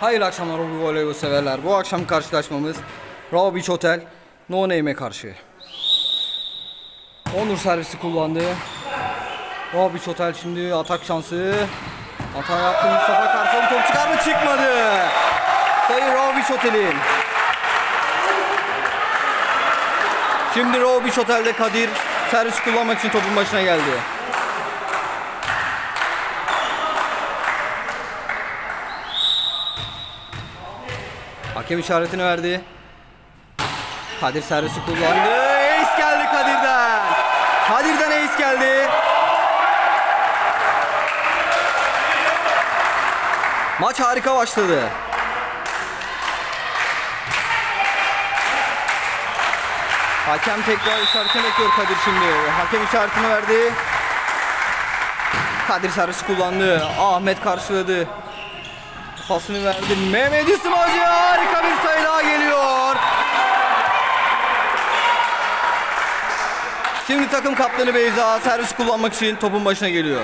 Hayırlı akşamlar voleybol severler. Bu akşam karşılaşmamız Raw Beach Hotel No Name'e karşı. Onur servisi kullandı. Raw Beach Hotel şimdi atak şansı. Hata yaptı Mustafa Karsan, top çıkar mı? Çıkmadı. Sayı Raw Beach Hotel'in. Şimdi Raw Beach Hotel'de Kadir servis kullanmak için topun başına geldi. Hakem işaretini verdi. Kadir servisi kullandı. Ace geldi Kadir'den. Kadir'den ace geldi. Maç harika başladı. Hakem tekrar işaretini bekliyor Kadir şimdi. Hakem işaretini verdi. Kadir servisi kullandı. Ahmet karşıladı. Pasını verdi. Mehmet İsmail, harika bir sayı daha geliyor. Şimdi takım kaptanı Beyza servis kullanmak için topun başına geliyor.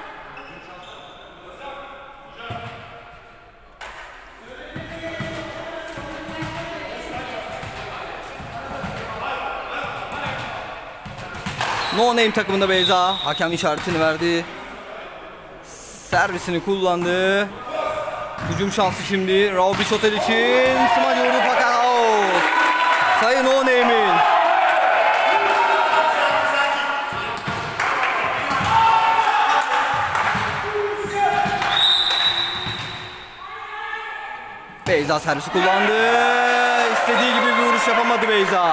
No Name takımında Beyza. Hakem işaretini verdi. Servisini kullandı. Hücum şansı şimdi Raw Beach Hotel için. Smaç vurdu fakat out. Sayı No Name'in. Beyza servisi kullandı. İstediği gibi bir vuruş yapamadı Beyza.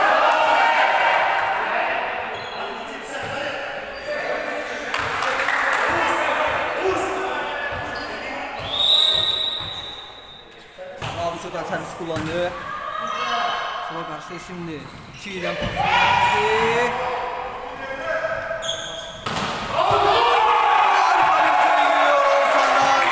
Hotel servis kullandı. Sola karşıya şimdi Çiğdem pası verdi. Harika bir sayı geliyor Oğuzhan'dan.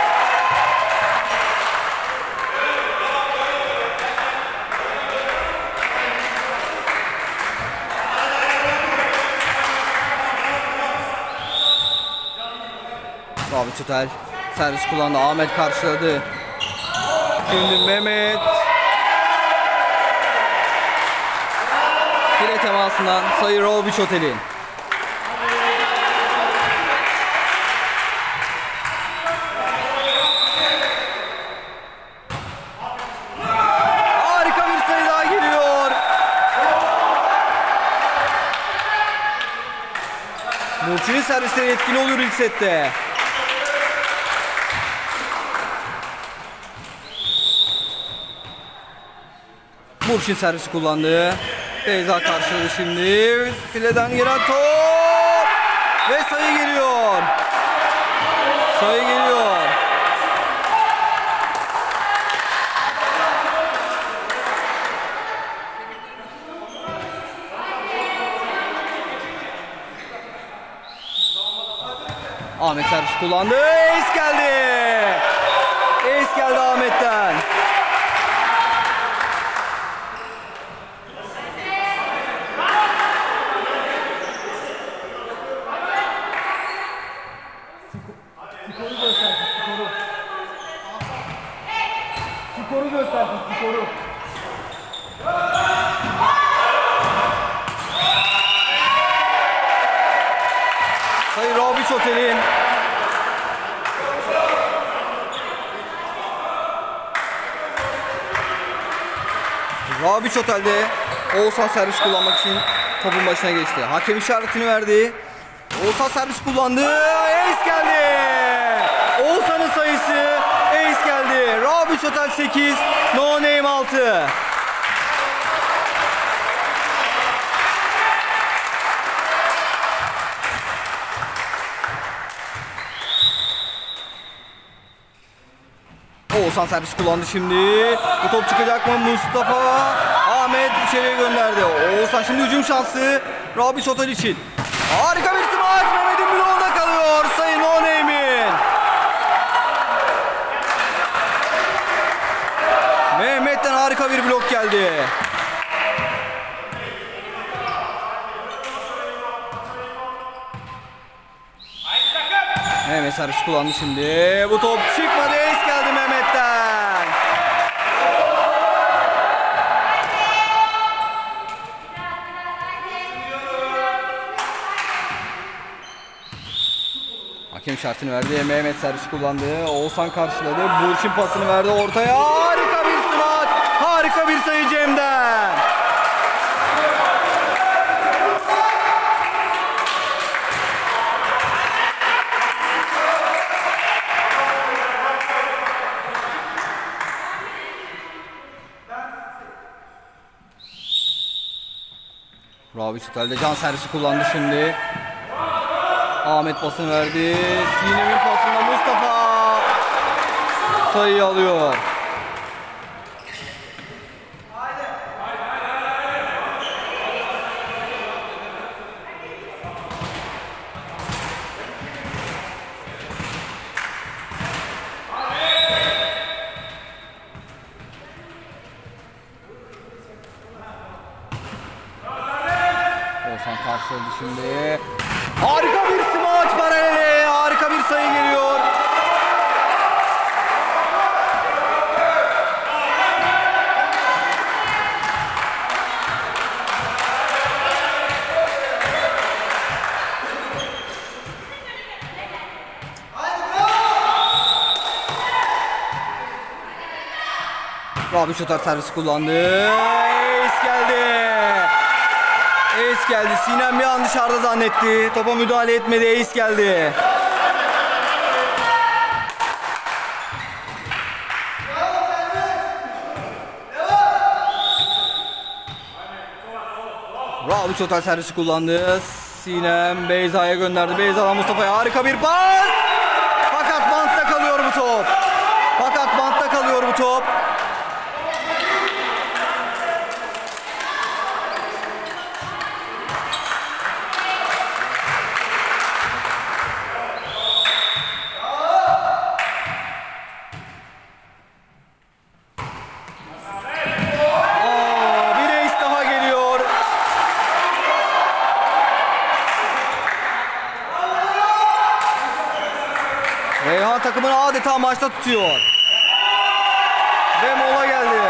Raw Beach Hotel servis kullandı. Ahmet karşıladı. Şimdi Mehmet file temasından sayı Raw Beach Hotel'in. Harika bir sayı daha geliyor. Burçin'in servisleri etkili oluyor ilk sette. Burçin servisi kullandı. Beyza karşıladı şimdi. Fileden gelen top. Ve sayı geliyor. Sayı geliyor. Ahmet servis kullandı. Ace geldi. Ace geldi Ahmet'ten. Skoru göstersin, skoru. Sayı Raw Beach Hotel'in. Raw Beach Hotel'de Oğuzhan servis kullanmak için topun başına geçti. Hakem işaretini verdi. Oğuzhan servis kullandı. Ace geldi. Oğuzhan'ın sayısı ace geldi. Raw Beach Hotel 8, No Name 6. Oğuzhan servis kullandı şimdi. Bu top çıkacak mı? Mustafa Ahmet içeriye gönderdi. Oğuzhan şimdi hücum şansı Raw Beach Hotel için. Harika bir smaç. Mehmet'in bloğunda kalıyor. Sayı No Name'in. Mehmet'ten harika bir blok geldi. Mehmet servis kullandı şimdi. Bu top çıkmadı. Ace geldi Mehmet'ten. Hakem şartını verdi. Mehmet servis kullandı. Oğuzhan karşıladı. Burçin pasını verdi ortaya. Harika bir smaç. Harika bir sayı Cem'den. Rabiç Otel'de can servisi kullandı şimdi. Ahmet pasını verdi. Sinem'in pasında Mustafa sayıyı alıyor. Oğuzhan karşıladı şimdi. Harika bir smaç paraleli. Harika bir sayı geliyor. Rabi Şotar servisi kullandı. Ace geldi. Ace geldi. Sinem bir an dışarıda zannetti. Topa müdahale etmedi. Ace geldi. Rabi Şotar servisi kullandı. Sinem Beyza'ya gönderdi. Beyza'dan Mustafa'ya harika bir pas. Fakat bantta kalıyor bu top. Reyhan takımını adeta maçta tutuyor. Ve mola geldi.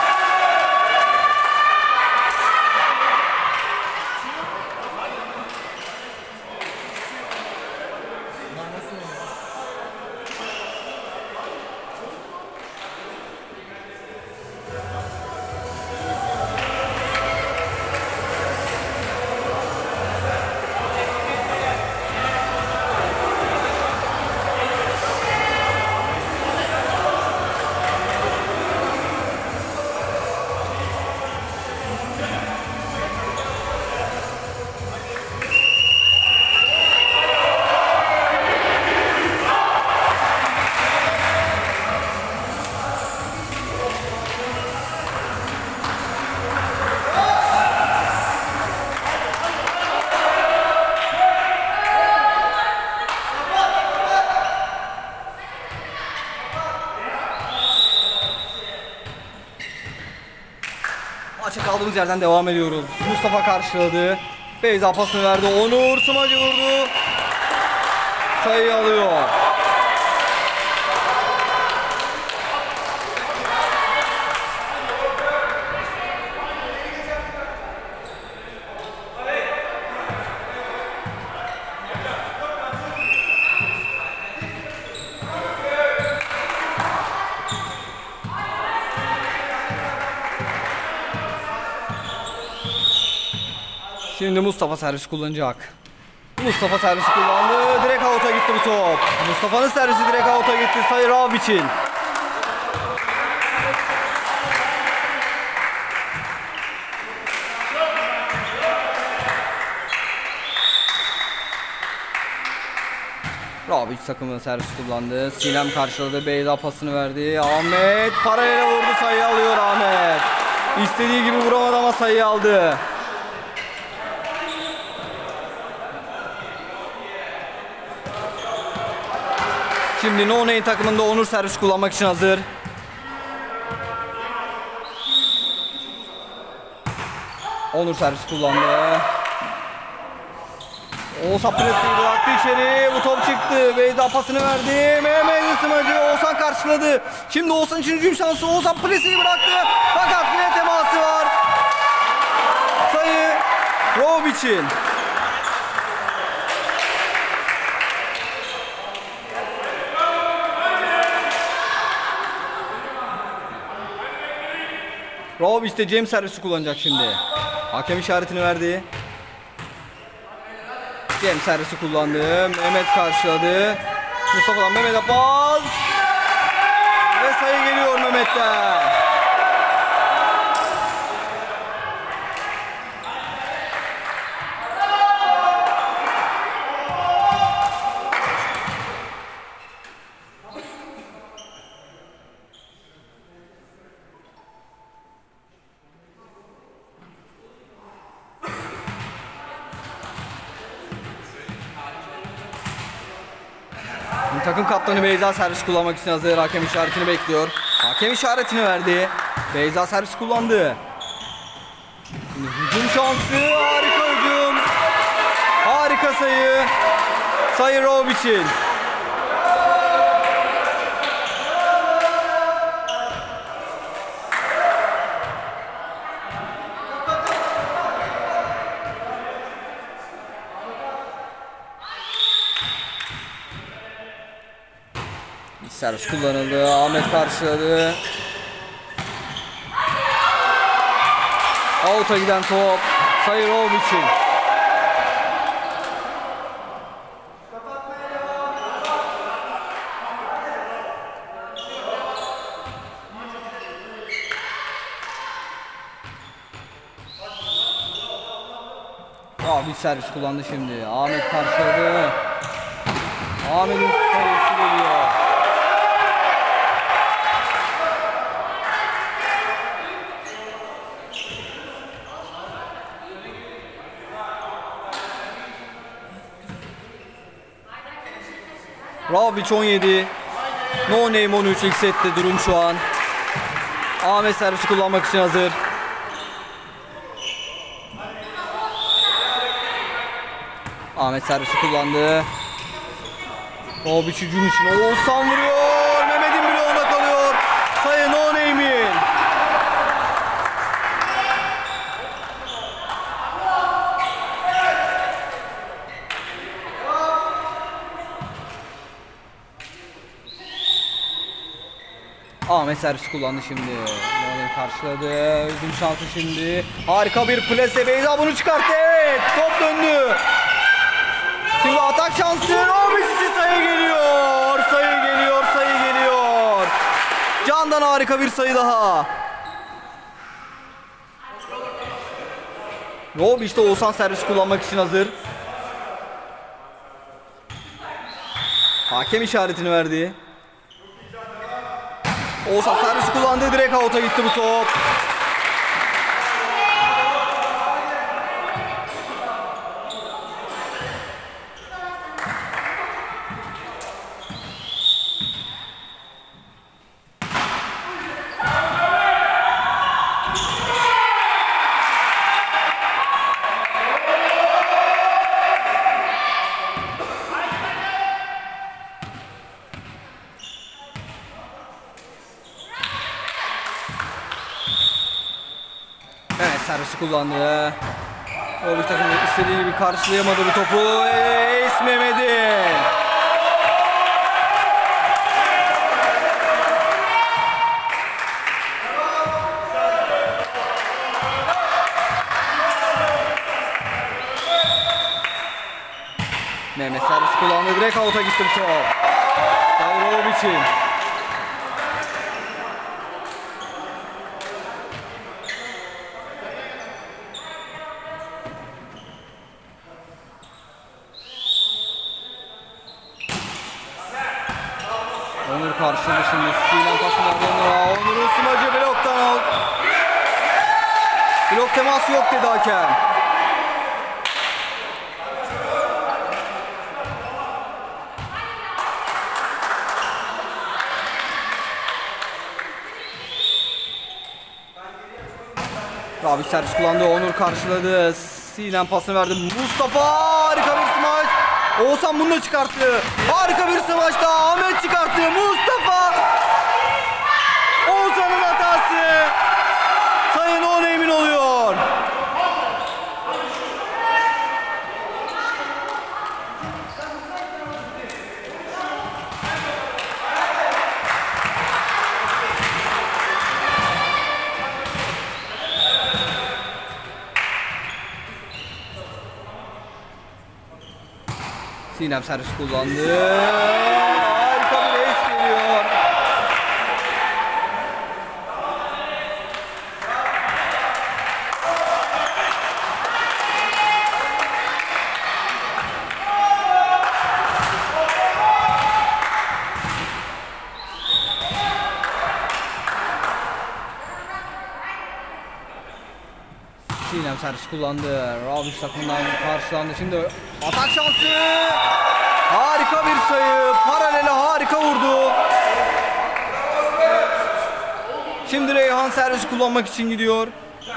Maça kaldığımız yerden devam ediyoruz. Mustafa karşıladı. Beyza pasını verdi. Onur smacı vurdu. Sayı alıyor. Şimdi Mustafa servis kullanacak. Mustafa servisi kullandı. Direkt out'a gitti bu top. Mustafa'nın servisi direkt out'a gitti. Sayı Rabiç'in. Rabiç takımının servis kullandı. Sinem karşıladı. Beyza pasını verdi. Ahmet parayla vurdu. Sayı alıyor Ahmet. İstediği gibi vuramadı ama sayı aldı. Şimdi No Name takımında Onur servis kullanmak için hazır. Onur servis kullandı. Oğuzhan presi bıraktı içeri. Bu top çıktı. Beyza pasını verdi. Mehmet Isımacı. Oğuzhan karşıladı. Şimdi Oğuzhan için hücum şansı. Oğuzhan presi bıraktı. Fakat file teması var. Sayı Robic'in. Robic de Cem servisi kullanacak şimdi. Hakem işaretini verdi. Cem servisi kullandı. Mehmet karşıladı. Mustafa'dan Mehmet'e pas. Ve sayı geliyor Mehmet'ten. Takım kaptanı Beyza servis kullanmak için hazır. Hakem işaretini bekliyor. Hakem işaretini verdi. Beyza servis kullandı. Şimdi hücum şansı. Harika hücum. Harika sayı. Sayı Robic'in. Servis kullanıldı. Ahmet karşıladı. Out'a giden top. Sayı Robic'in. Bir servis kullandı şimdi. Ahmet karşıladı. Ahmet'in sayısı geliyor. Robic 17. No Name 13. İlk sette durum şu an. Ahmet servisi kullanmak için hazır. Ahmet servisi kullandı. Robic hücum için Oğuzhan vuruyor. Mehmet'in bloğuna kalıyor. Sayı No Name'in. Ahmet servis kullandı şimdi. Nolan karşıladı. Hücum şansı şimdi. Harika bir plase. Beyza bunu çıkarttı. Evet. Top döndü. Şimdi atak şansı. Robic sayı geliyor. Sayı geliyor. Sayı geliyor. Can'dan harika bir sayı daha. Robic de Oğuzhan servis kullanmak için hazır. Hakem işaretini verdi. Oğuzhan servis kullandı. Direkt out'a gitti bu top. Evet servisi kullandı. O bir takım istediği gibi karşılayamadı bu topu. Ace Mehmet'in. Mehmet servisi kullandı. Direkt out'a gitti bu top. Robic'in. Onur karşıladı şimdi. Sinan pasını aldı Onur'a. Onur'un smacı bloktan out. Blok teması yok dedi hakem. Robic servis kullandı. Onur karşıladı. Sinem pasını verdi. Mustafa harika bir smaç. Oğuzhan bunu da çıkarttı. Harika bir smaçta Ahmet çıkarttı. Mustafa. Oğuzhan'ın hatası. Sayın No Name'in oluyor. Sinem servis kullandı. Harika bir ace geliyor. Sinem servis kullandı. Rabiç takımdan karşılandı. Şimdi atak şansı. Harika bir sayı. Paralele harika vurdu. Şimdi Reyhan servis kullanmak için gidiyor.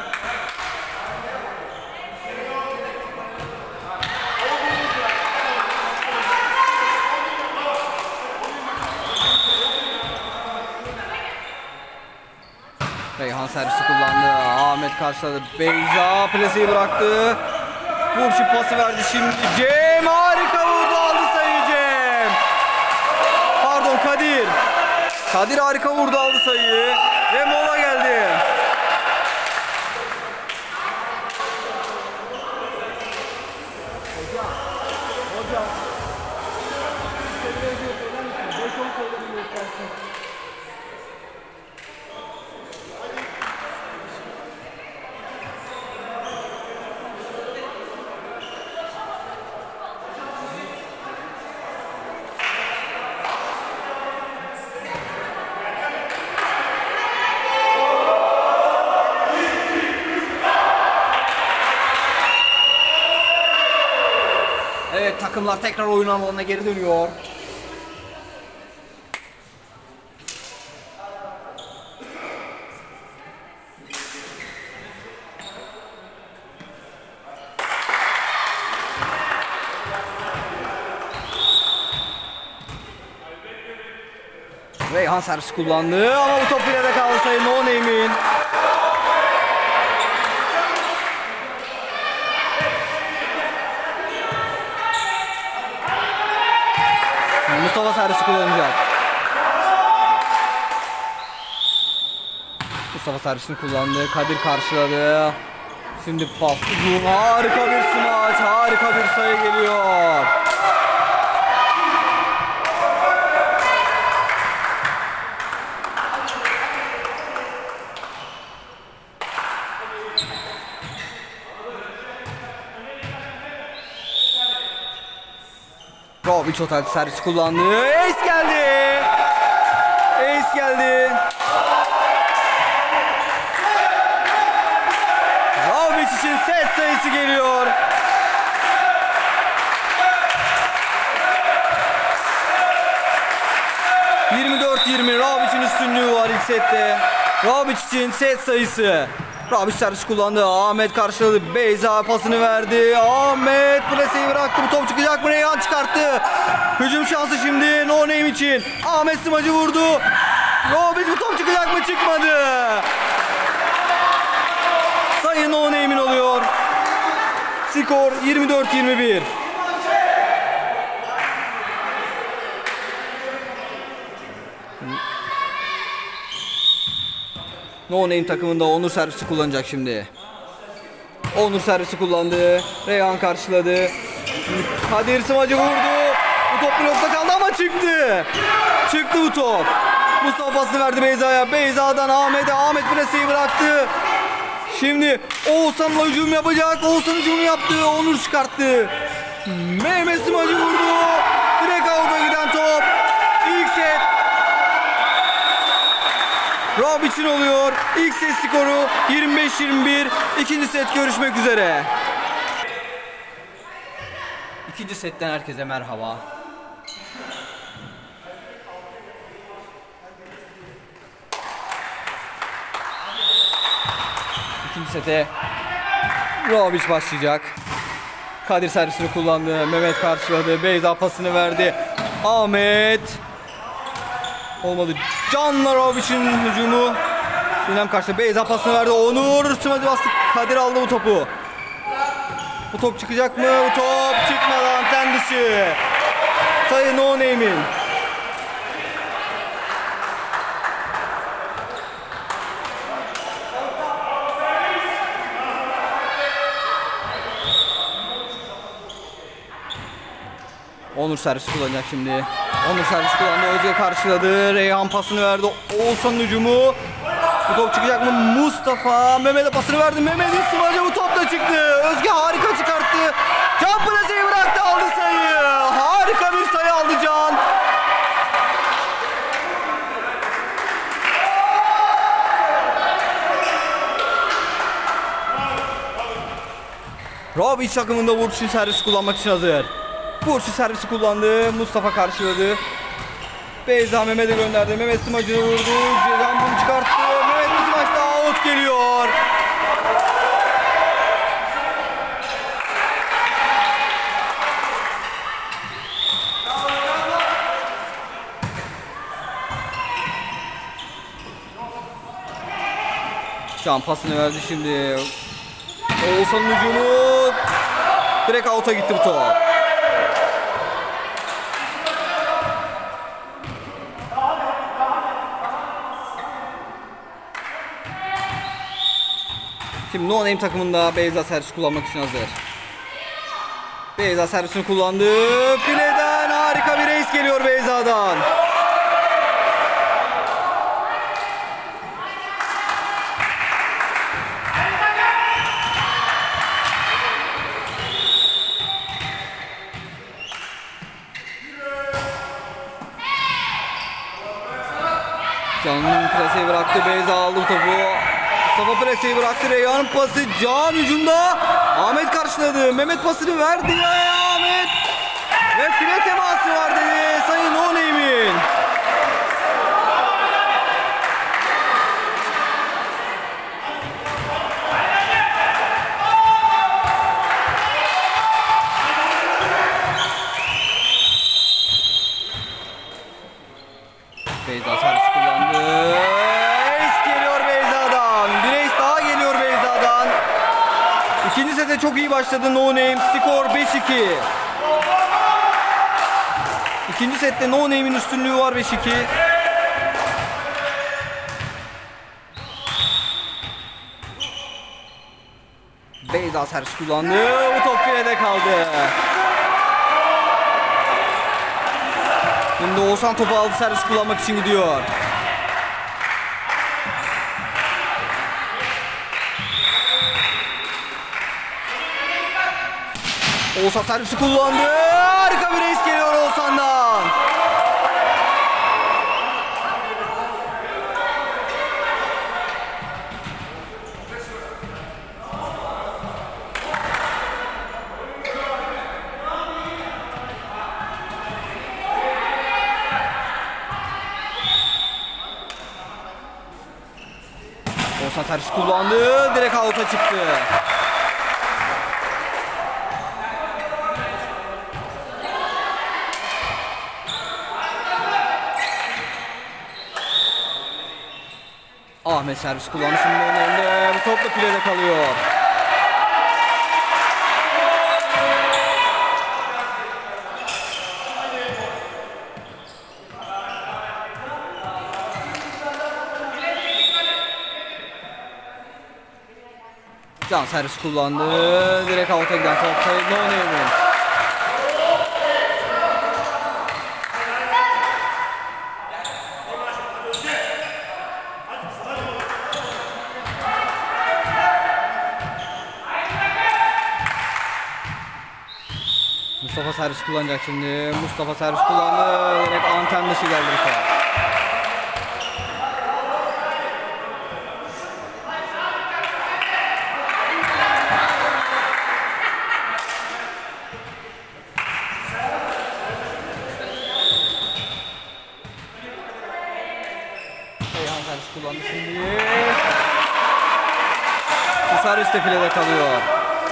Reyhan servisi kullandı. Ahmet karşıladı. Beyza plaseyi bıraktı. Burçin pası verdi şimdi. Cem harika vurdu. Aldı sayıyı Cem. Pardon Kadir. Kadir harika vurdu, aldı sayıyı. Ve mola geldi. Evet, takımlar tekrar oyun alanına geri dönüyor. Reyhan servis kullandı ama bu top filede kaldı sayın No Name'in. Mustafa servisi kullanacak. Mustafa servisini kullandı. Kadir karşıladı. Şimdi pas. Harika bir smaç. Harika bir sayı geliyor. Rabiç Otel servis kullandı. Ace geldi. Ace geldi. Rabiç için set sayısı geliyor. ...24-20 Rabiç'in üstünlüğü var ilk sette. Rabiç için set sayısı. Rabiç servis kullandı. Ahmet karşıladı. Beyza pasını verdi. Ahmet plaseyi bıraktı. Bu top çıkacak mı? Reyhan çıkarttı. Hücum şansı şimdi No Name için. Ahmet smacı vurdu. Rabiç bu top çıkacak mı? Çıkmadı. Sayı No Name'in oluyor. Skor 24-21. No Name takımında Onur servisi kullanacak şimdi. Onur servisi kullandı. Reyhan karşıladı. Kadir smacı vurdu. Bu top blokta kaldı ama çıktı. Çıktı bu top. Mustafa pasını verdi Beyza'ya. Beyza'dan Ahmet'e. Ahmet plaseyi bıraktı. Şimdi Oğuzhan'la hücum yapacak. Oğuzhan hücumu yaptı. Onur çıkarttı. Mehmet smacı vurdu. Direkt avuta giden top. İlk set Rabiç'in oluyor. İlk set skoru 25-21. İkinci set görüşmek üzere. İkinci setten herkese merhaba. İkinci sete Robic başlayacak. Kadir servisini kullandı. Mehmet karşıladı. Beyza pasını verdi. Ahmet. Olmadı. Can'la Robic'in hücumu. Sinem karşıladı. Beyza pasını verdi. Onur smadı bastı. Kadir aldı bu topu. Bu top çıkacak mı? Bu top çıkmadı. Anten dışı. Sayı No Name'in. Onur servis kullanacak şimdi. Onur servis kullandı. Özge karşıladı. Reyhan pasını verdi. Oğuzhan'ın hücumu. Bu top çıkacak mı? Mustafa. Mehmet'e pasını verdi. Mehmet'in smacı bu top da çıktı. Özge harika çıkarttı. Can plaseyi bıraktı. Aldı sayıyı. Harika bir sayı aldı Can. Robic takımında Burçin servis kullanmak için hazır. Burçin servisi kullandı. Mustafa karşıladı. Beyza Mehmet'e gönderdi. Mehmet smacını vurdu. Can bunu çıkarttı. Mehmet bu smaçta out geliyor. Can pasını verdi şimdi. Oğuzhan'ın hücumu. Direkt out'a gitti bu top. Şimdi No Name takımında Beyza servis kullanmak için hazır. Beyza servisini kullandı. Fileden harika bir ace geliyor Beyza'dan. Can'ın plaseyi bıraktı. Beyza aldı topu. Mustafa plaseyi bıraktı. Reyhan'ın pası. Can hücumda. Ahmet karşıladı. Mehmet pasını verdi. Ahmet. Ve file teması var dedi. Sayın No Name'in. Beyza servis kullandı. Ace geliyor Beyza'dan. Bir ace daha geliyor Beyza'dan. İkinci sete çok iyi başladı No Name. Skor 5-2. İkinci sette No Name'in üstünlüğü var 5-2. Beyza servis kullandı. Bu top filede kaldı. Şimdi Oğuzhan topu aldı, servis kullanmak için gidiyor. Oğuzhan servisi kullandı. Harika bir ace geliyor Oğuzhan'dan. Oğuzhan servis kullandı. Direkt out'a çıktı. Ahmet servis kullandı. Şimdi önünde. Bu top da filede kalıyor. Can servis kullandı. Direkt out'a giden top sayı No Name'in. Mustafa servis kullanacak şimdi. Mustafa servis kullandı. Direkt anten dışı geldi bu top. Reyhan servis kullandı şimdi. Bu servis de filede kalıyor.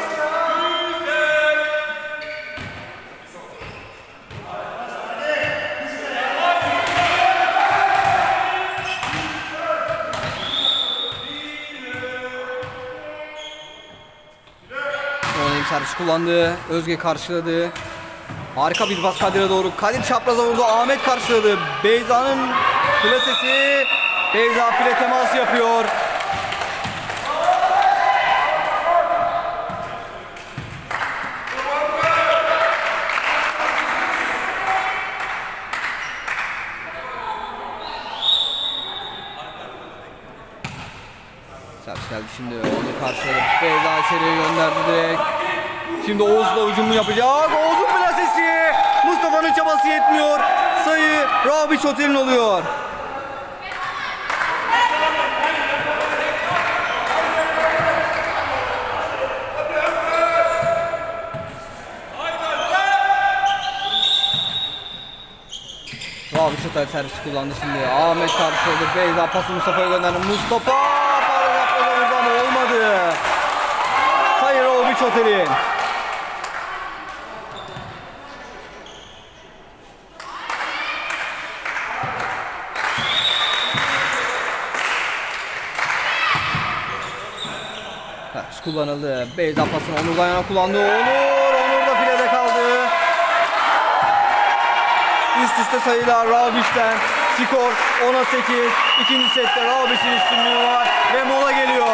servis kullandı. Özge karşıladı. Harika bir pas Kadir'e doğru. Kadir çapraza vurdu. Ahmet karşıladı. Beyza'nın klasesi. Beyza file teması yapıyor. Servis geldi şimdi. Onu karşıladı. Beyza içeriye gönderdi direkt. Şimdi Oğuz'la hücumu yapacak. Oğuz'un plasesi. Mustafa'nın çabası yetmiyor. Sayı Rabiç Otel'in oluyor. Rabiç Otel servis kullandı şimdi. Ahmet karşıladı. Beyza pası Mustafa'ya gönderdi. Mustafa para yapmadan vurdu ama olmadı. Sayı Rabiç Otel'in. Kullanıldı. Beyza pasını Onur'dan yana kullandı. Onur da filede kaldı. Üst üste sayılar Rabiç'ten. Skor 10'a 8. İkinci sette Rabiç'in üstünlüğü var ve mola geliyor.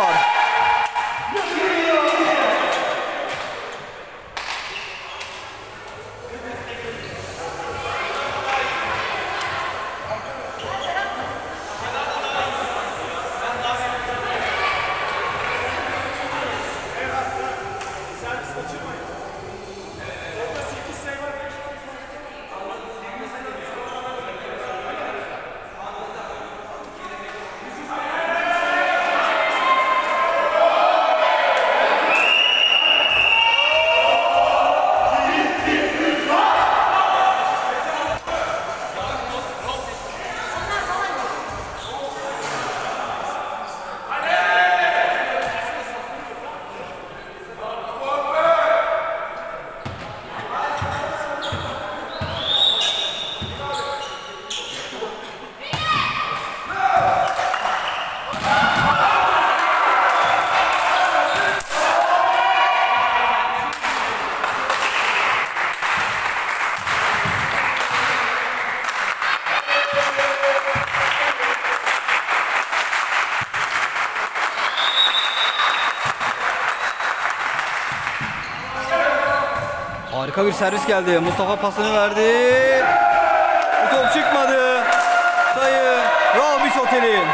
Harika bir servis geldi. Mustafa pasını verdi. Bu top çıkmadı. Sayı Rabiç Otel'in.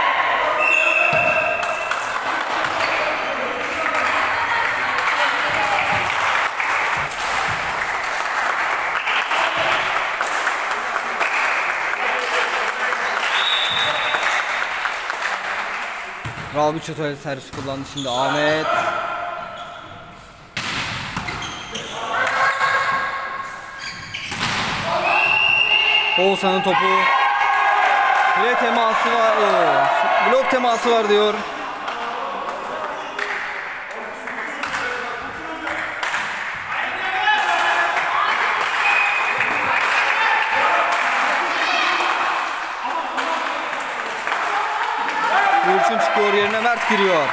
Rabiç Otel servis kullandı şimdi Ahmet. Oğuzhan'ın topu. File teması var. Blok teması var diyor. Gülçin çıkıyor, yerine Mert giriyor.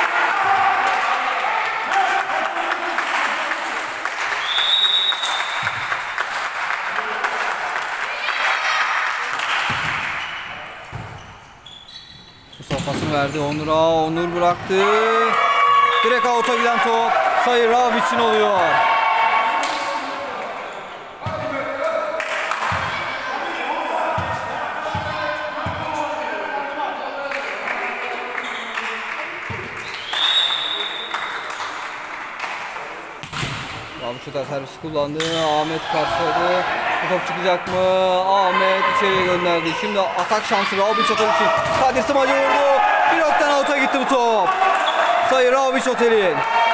Pasını verdi Onur'a. Onur bıraktı. Direkt out'a giden top. Sayı Rabiç'in oluyor. Rabiç Otel servisi kullandı. Ahmet karşıladı. Bu top çıkacak mı? Ahmet içeriye gönderdi. Şimdi atak şansı Rabiç Otel için. Kadir Sımacı vurdu. Bloktan out'a gitti bu top. Sayı Rabiç Otel'in.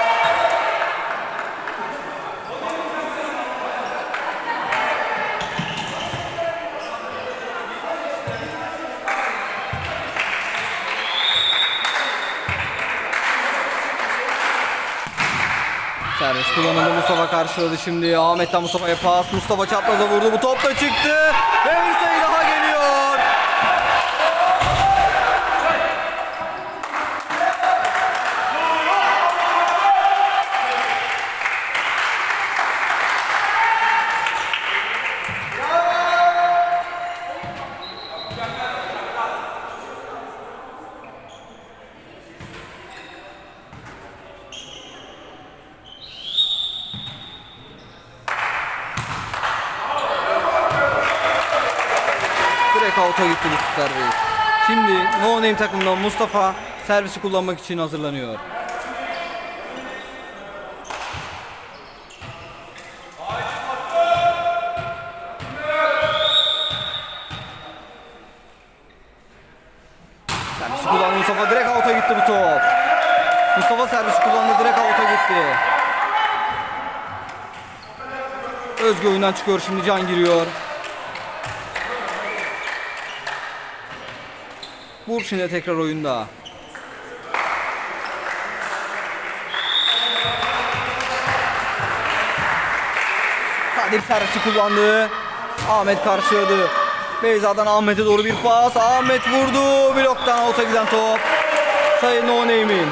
Servis kullanıldı. Mustafa karşıladı şimdi. Ahmet'ten Mustafa'ya pas. Mustafa çapraza vurdu. Bu top da çıktı. Ve bir sayı daha geliyor. Direkt out'a gitti bu servis. Şimdi No Name takımından Mustafa servisi kullanmak için hazırlanıyor. Servisi kullandı Mustafa, direkt out'a gitti bu top. Mustafa servisi kullandı, direkt out'a gitti. Özge oyundan çıkıyor, şimdi Can giriyor. Burçin de tekrar oyunda. Kadir servisi kullandı. Ahmet karşıladı. Beyza'dan Ahmet'e doğru bir pas. Ahmet vurdu. Bloktan out'a giden top. Sayı No Name'in.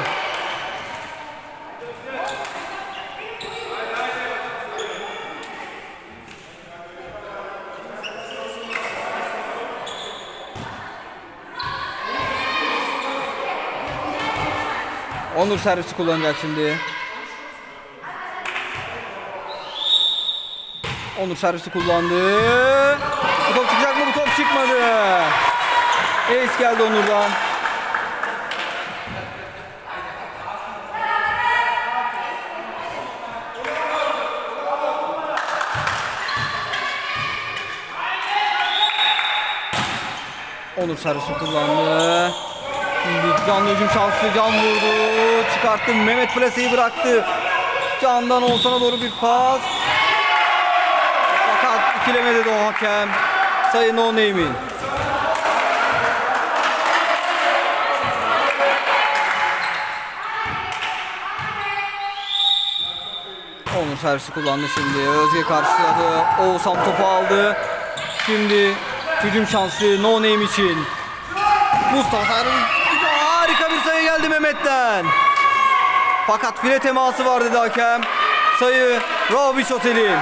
Onur servisi kullanacak şimdi. Onur servisi kullandı. Bu top çıkacak mı? Bu top çıkmadı. Ace geldi Onur'dan. Onur servisi kullandı. Şimdi Can'la hücum şansı, Can vurdu. Çıkarttı. Mehmet plaseyi bıraktı. Can'dan Oğuzhan'a doğru bir pas. Fakat ikilemedi de o hakem. Sayı No Name'in. Onur servisi kullandı şimdi. Özge karşıladı. Oğuzhan topu aldı. Şimdi hücum şansı No Name için. Mustafa harika bir sayı geldi Mehmet'ten. Fakat file teması var dedi hakem. Sayı Rabiç Otel'in.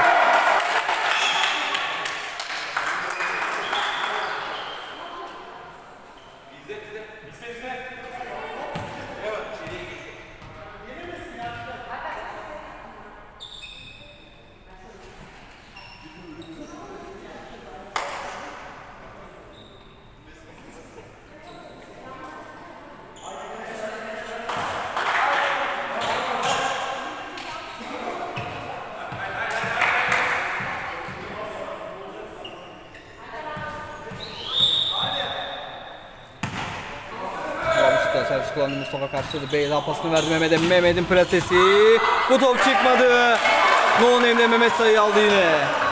Servis kullandı, Mustafa karşıladı. Beyza pasını verdi Mehmet'e. Mehmet'in plasesi. Bu top çıkmadı. No Name'de Mehmet sayı aldı yine.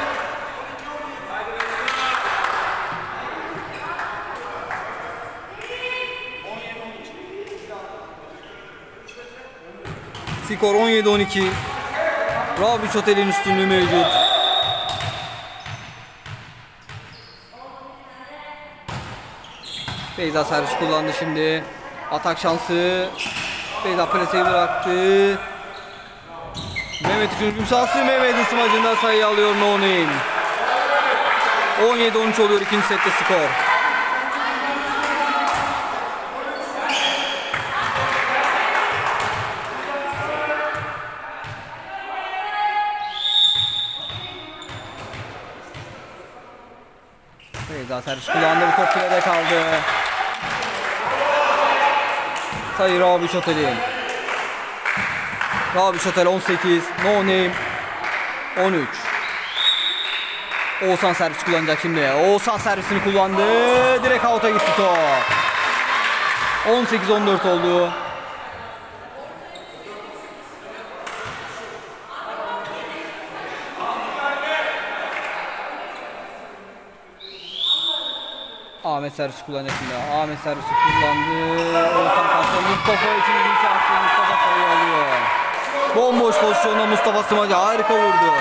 Skor 17-12. Rabiç Otel'in üstünlüğü mevcut. Beyza servis kullandı şimdi. Atak şansı. Beyza plaseyi bıraktı. Mehmet için hücum şansı. Mehmet'in smacında sayı alıyor No Name. 17-13 oluyor ikinci sette skor. Beyza servis kullandı. Bu top filede kaldı. Sayı Rabiç Otel'in. Rabiç Otel 18, No Name 13. Oğuzhan servis kullanacak şimdi. Oğuzhan servisini kullandı. Direkt out'a gitti top. 18-14 oldu. Ahmet servisi kullanacak şimdi. Ahmet servisi kullandı. Oğuzhan karşıladı. Mustafa için bir şansı. Mustafa sayı alıyor. Bomboş pozisyonda Mustafa Sımacı harika vurdu.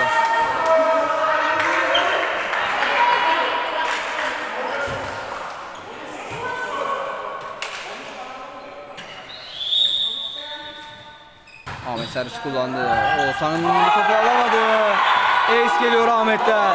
Ahmet servis kullandı. Oğuzhan'ın topu alamadı. Ace geliyor Ahmet'ten.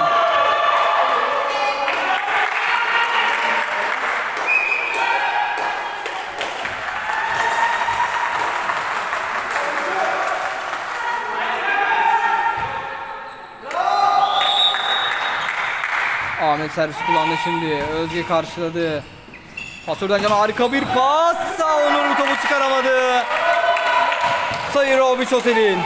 Ahmet servis kullandı şimdi. Özge karşıladı. Pasörden Can harika bir pas. Onur bu topu çıkaramadı. Sayı Robiç Otel'in.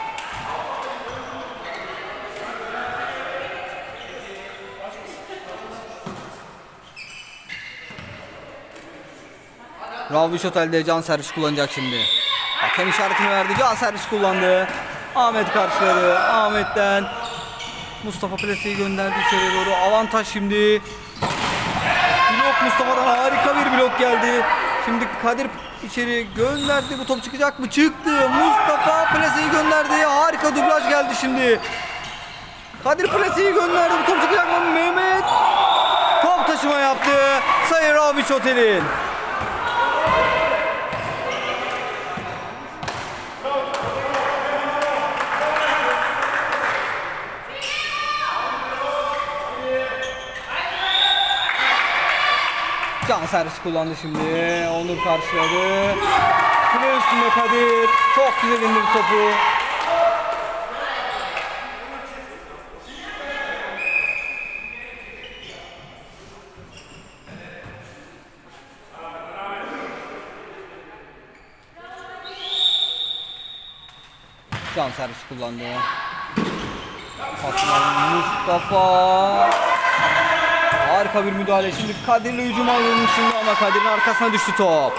Robiç Otel'de Can servis kullanacak şimdi. Hakem işaretini verdi. Can servis kullandı. Ahmet karşıladı. Ahmet'ten Mustafa Plesi'yi gönderdi içeriye doğru. Avantaj şimdi. Blok Mustafa'dan harika bir blok geldi. Şimdi Kadir içeri gönderdi. Bu top çıkacak mı? Çıktı. Mustafa Plesi'yi gönderdi. Harika dublaj geldi şimdi. Kadir Plesi'yi gönderdi. Bu top çıkacak mı? Mehmet top taşıma yaptı. Sayı Robiç Otel'in. Can servis kullandı şimdi. Onur karşıladı. Kule üstünde Kadir. Çok güzel indirdi topu. Can servis kullandı. Paslar Mustafa. Harika bir müdahale. Şimdi Kadir'le hücum alınmış şimdi ama Kadir'in arkasına düştü top.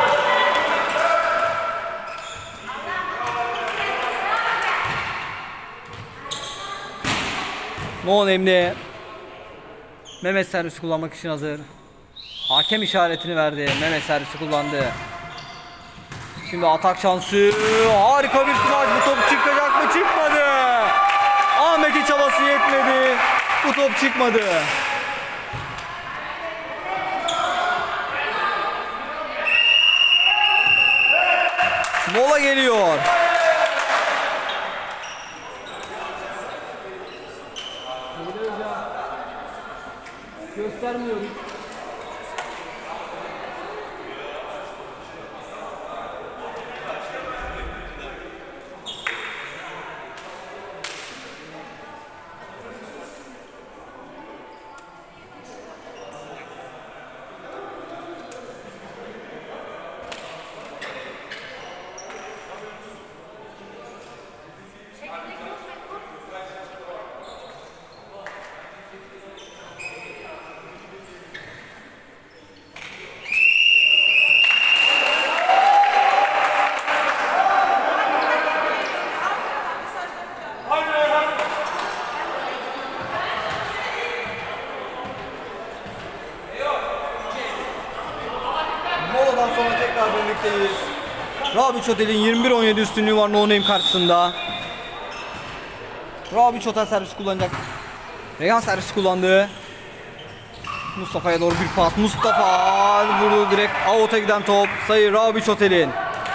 No Name'de Mehmet servisi kullanmak için hazır. Hakem işaretini verdi. Mehmet servisi kullandı. Şimdi atak şansı. Harika bir smaç. Bu top çıkacak mı? Çıkmadı. Ahmet'in çabası yetmedi. Bu top çıkmadı. Mola geliyor. Göstermiyorum. Sonra tekrar birlikteyiz. Robiç Otel'in 21-17 üstünlüğü var No Name karşısında. Robiç Otel servis kullanacak. Reyhan servis kullandı. Mustafa'ya doğru bir pas. Mustafa vurdu direkt out'a giden top. Sayı Robiç Otel'in.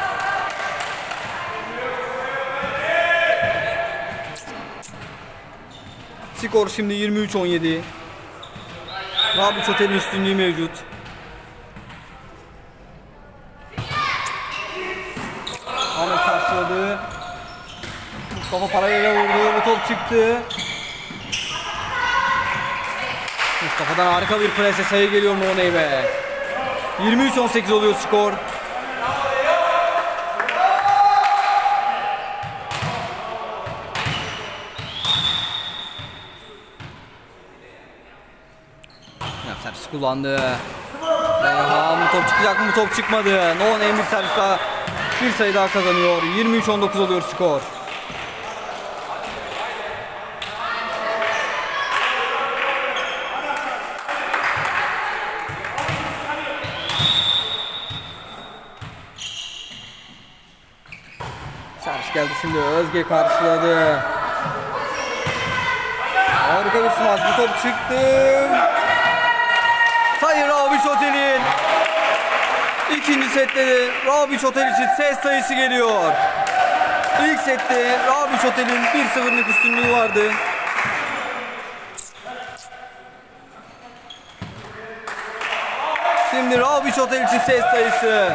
Skor şimdi 23-17. Robiç Otel'in üstünlüğü mevcut. Ahmet karşıladı. Mustafa parayla vurdu. Bu top çıktı. Mustafa'dan harika bir prese sayı geliyor No Name'e. 23-18 oluyor skor. Servis kullandı. Bu top çıkacak mı? Bu top çıkmadı. No Name bir servis daha. Bir sayı daha kazanıyor. 23-19 oluyor skor. Servis geldi şimdi. Özge karşıladı. Harika bir smaç. Bu top çıktı. Sayı Robiç Otel'in. İkinci sette de Robiç Otel için ses sayısı geliyor. İlk sette Robiç Otel'in 1-0'lık üstünlüğü vardı. Şimdi Robiç Otel için ses sayısı.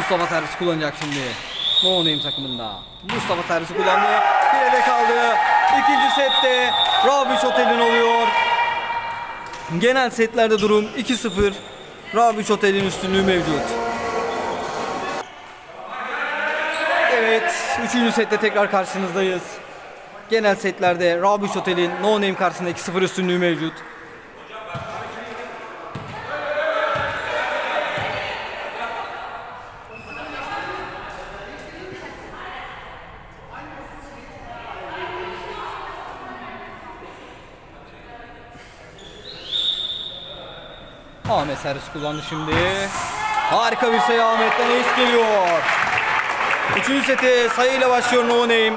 Mustafa servis kullanacak şimdi. No Name takımında. Mustafa servisi kullandı. Filede kaldı. İkinci sette Rabiç Otel'in oluyor. Genel setlerde durum 2-0. Rabiç Otel'in üstünlüğü mevcut. Evet, 3. sette tekrar karşınızdayız. Genel setlerde Rabiç Otel'in No Name karşısında 2-0 üstünlüğü mevcut. Ahmet servis kullandı şimdi. Harika bir sayı Ahmet'ten, ace geliyor. 3. seti sayıyla başlıyor No Name.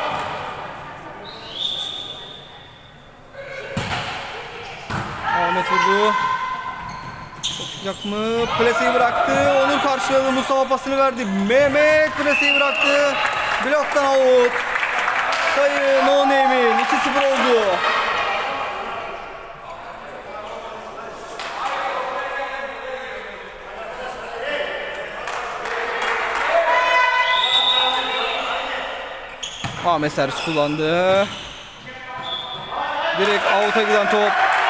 Ahmet vurdu. Çıkacak mı? Plaseyi bıraktı. Onur karşıladı. Mustafa pasını verdi. Mehmet plaseyi bıraktı. Bloktan out. Sayı No Name'in 2-0 oldu. Ahmet servis kullandı. Direkt out'a giden top.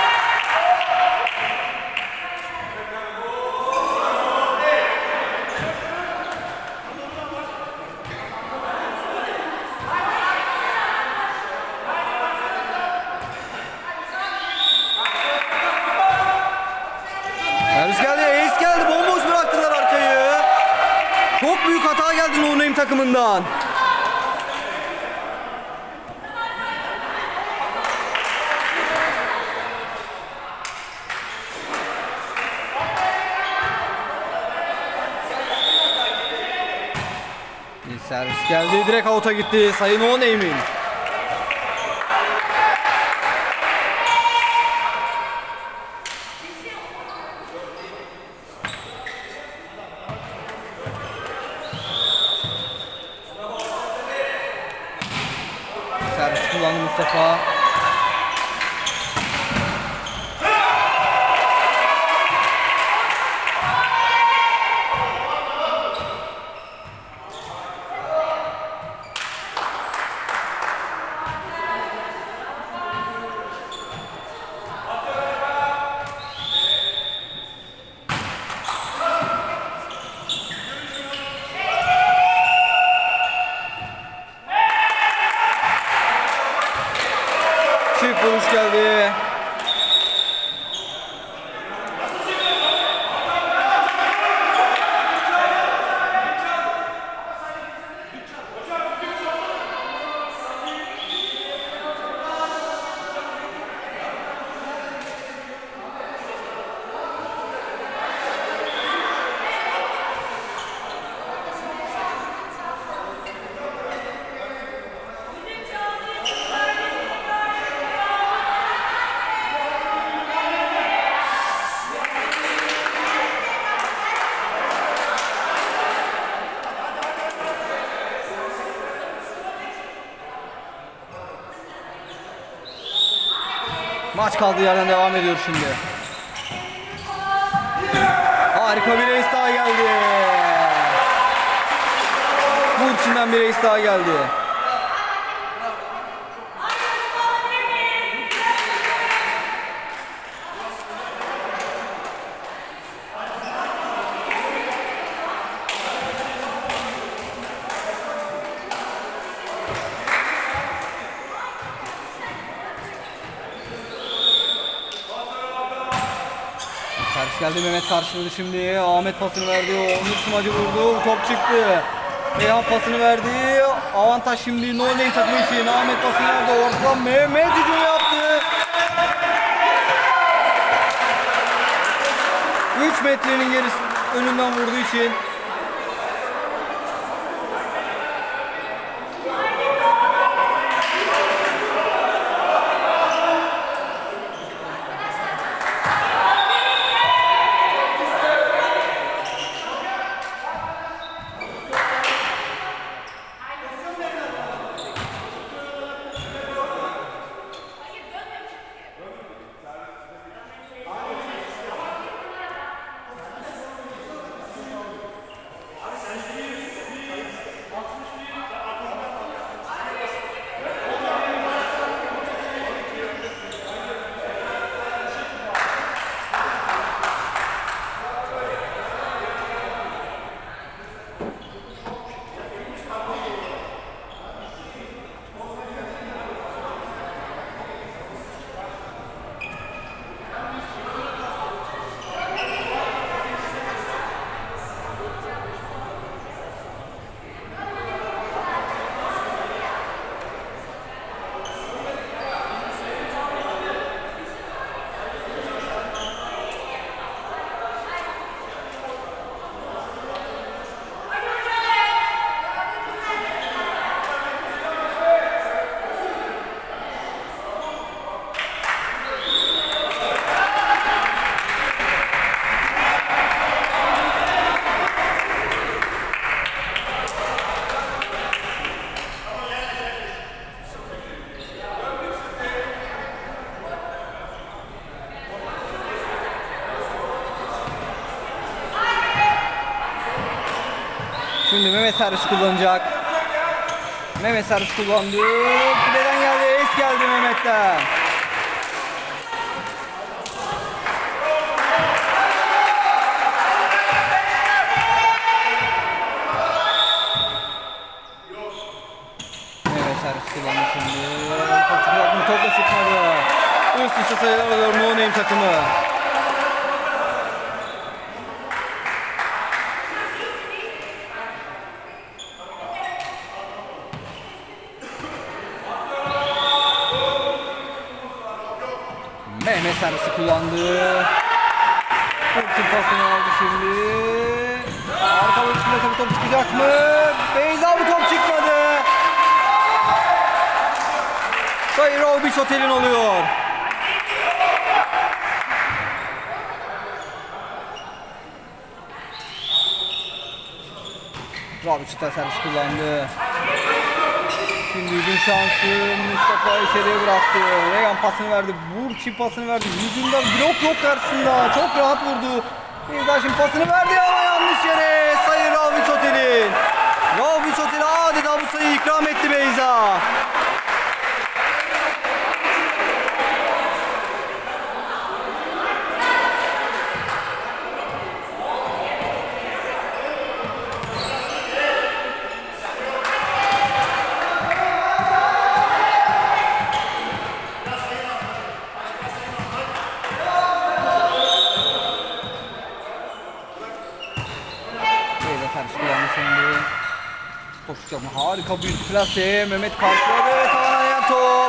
Servis geldi, ace geldi. Bomboş bıraktılar arkayı. Çok büyük hata geldi No Name takımından. Servis geldi, direkt out'a gitti. Sayı No Name'in. Servis kullandı Mustafa. Çift vuruş geldi. Maç kaldığı yerden devam ediyor şimdi. Harika bir ace daha geldi. Burçin'den bir ace daha geldi. Servis geldi, Mehmet karşıladı şimdi. Ahmet pasını verdi. Onur Sumacı vurdu. Top çıktı. Reyhan pasını verdi. Avantaj şimdi No Name takımı için. Ahmet pasını verdi. Ortadan Mehmet hücum yaptı. 3 metrenin gerisi önünden vurduğu için Mehmet servis kullanacak. Mehmet servis kullandı. Kuleden geldi. Ace geldi Mehmet'ten. Mehmet servis kullandı şimdi. Topla çıkmadı. Üst üste sayılar alıyor No Name takımı. Mehmet servisi kullandı. Ultim pasını aldı şimdi. Arka ultimde tabii top çıkacak mı? Beyza bu top çıkmadı. Sayı Robiç Otel'in oluyor. Robiç Otel servis kullandı. Şimdi hücum şansı Mustafa içeriye bıraktı. Regan pasını verdi. Burçin pasını verdi. Hücumda blok yok karşısında. Çok rahat vurdu. Beyza şimdi pasını verdi ama yanlış yere. Sayı Robiç Otel'in. Robiç Otel adeta bu sayıyı ikram etti Beyza. Harika bir plase. Mehmet karşıladı ve tavana değen top.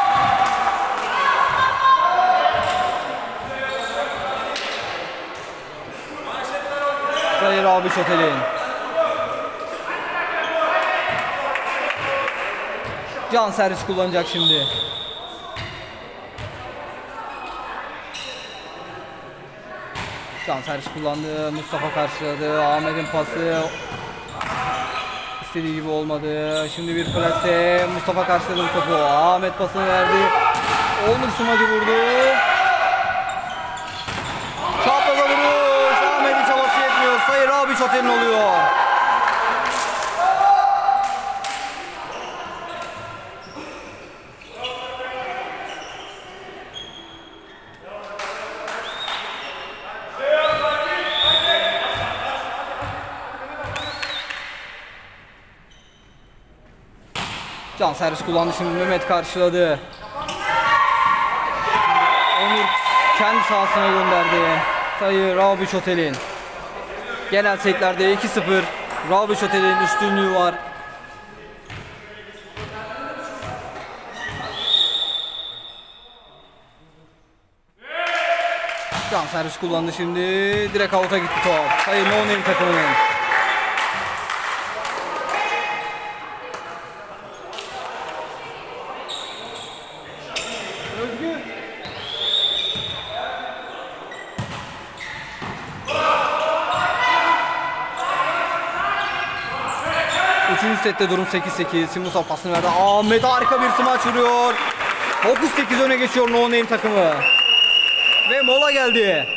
Sayı Robiç Otel'in. Can servis kullanacak şimdi. Can servis kullandı. Mustafa karşıladı. Ahmet'in pası İstediği gibi olmadı. Şimdi bir plase. Mustafa karşıladı topu. Ahmet pasını verdi. Onur Sumacı vurdu. Çapraza vuruş. Ahmet'in çabası yetmiyor. Sayı Robiç Otel'in oluyor. Can servis kullandı şimdi Mehmet karşıladı. Onur kendi sahasına gönderdi. Sayı Robiç Otel'in. Genel setlerde 2-0. Robiç Otel'in üstünlüğü var. Can servis kullandı şimdi. Direkt out'a gitti top. Sayı No Name takımının. Üçüncü sette durum 8-8. Simusa pasını verdi. Ahmet harika bir smaç vuruyor. 9-8 öne geçiyor No Name takımı. Ve mola geldi.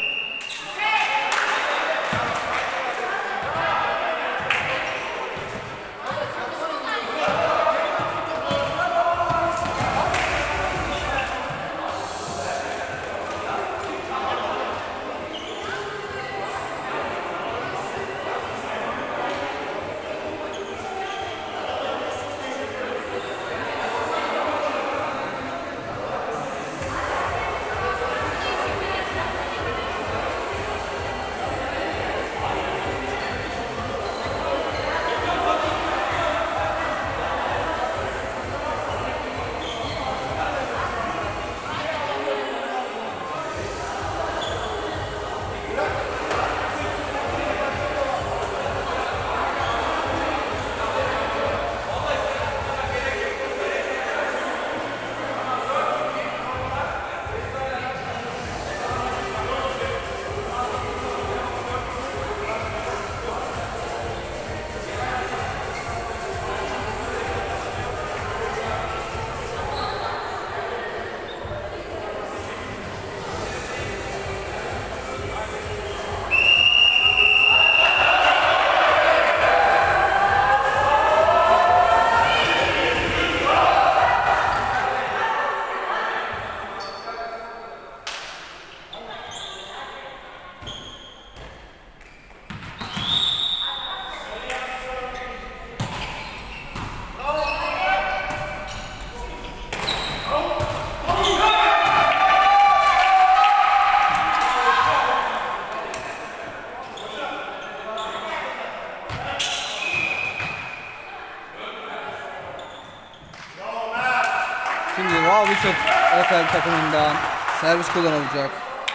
Şimdi Rabiç Otel takımından servis kullanılacak.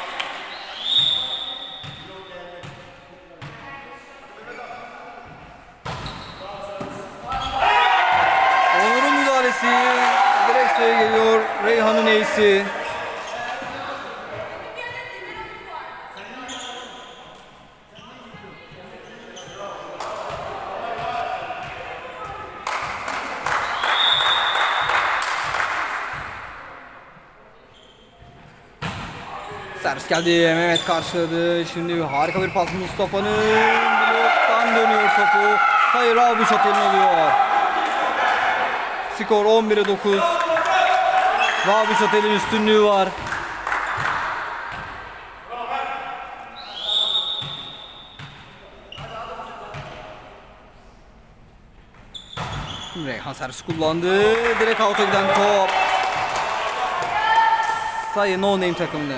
Onur'un müdahalesi direkt sayı geliyor. Reyhan'ın ace'i. Servis geldi. Mehmet karşıladı. Şimdi harika bir pas Mustafa'nın bloktan dönüyor topu. Sayı Rabiç Otel'in oluyor. Skor 11'e 9. Rabiç Otel'in üstünlüğü var. Reyhan servis kullandı. Direkt out'a giden top. Sayı No Name takımından.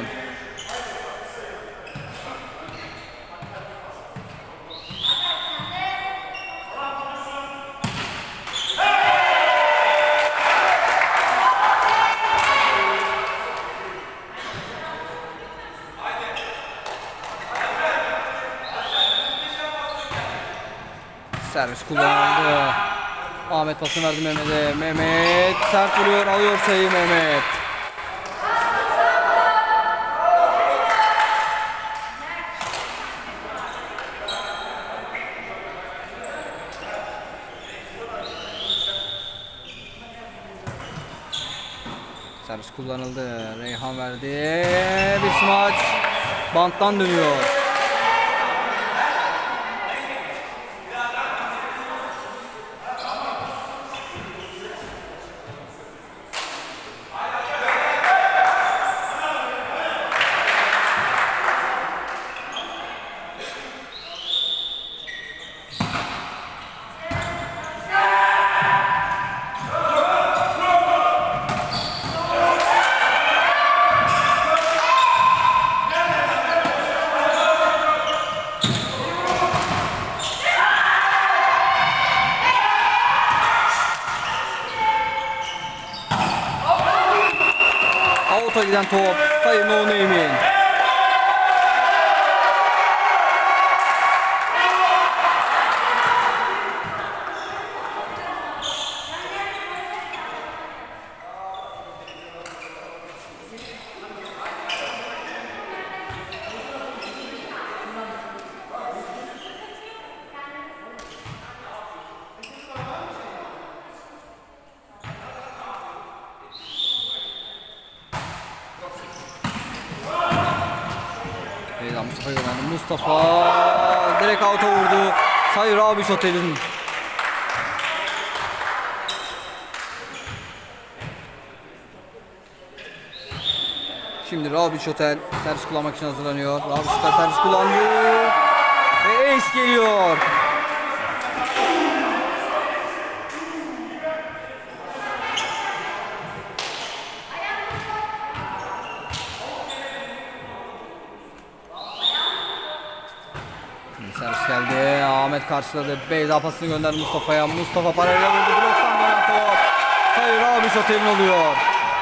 Servis kullanıldı. Ahmet pasını verdi Mehmet'e. Mehmet sert vuruyor, alıyor sayı Mehmet. Servis kullanıldı. Reyhan verdi. Bir smaç. Banttan dönüyor. Out'a giden top. Sayı No Name'in. Mustafa gönderdi. Mustafa direkt out'a vurdu. Sayı Rabiç Otel'in. Şimdi Rabiç Otel servis kullanmak için hazırlanıyor. Rabiç Otel servis kullandı. Ve ace geliyor. Servis geldi. Ahmet karşıladı. Beyza pasını gönderdi Mustafa'ya. Mustafa parayla vurdu. Bloktan dönen top. Sayı Rabiç Otel'in oluyor.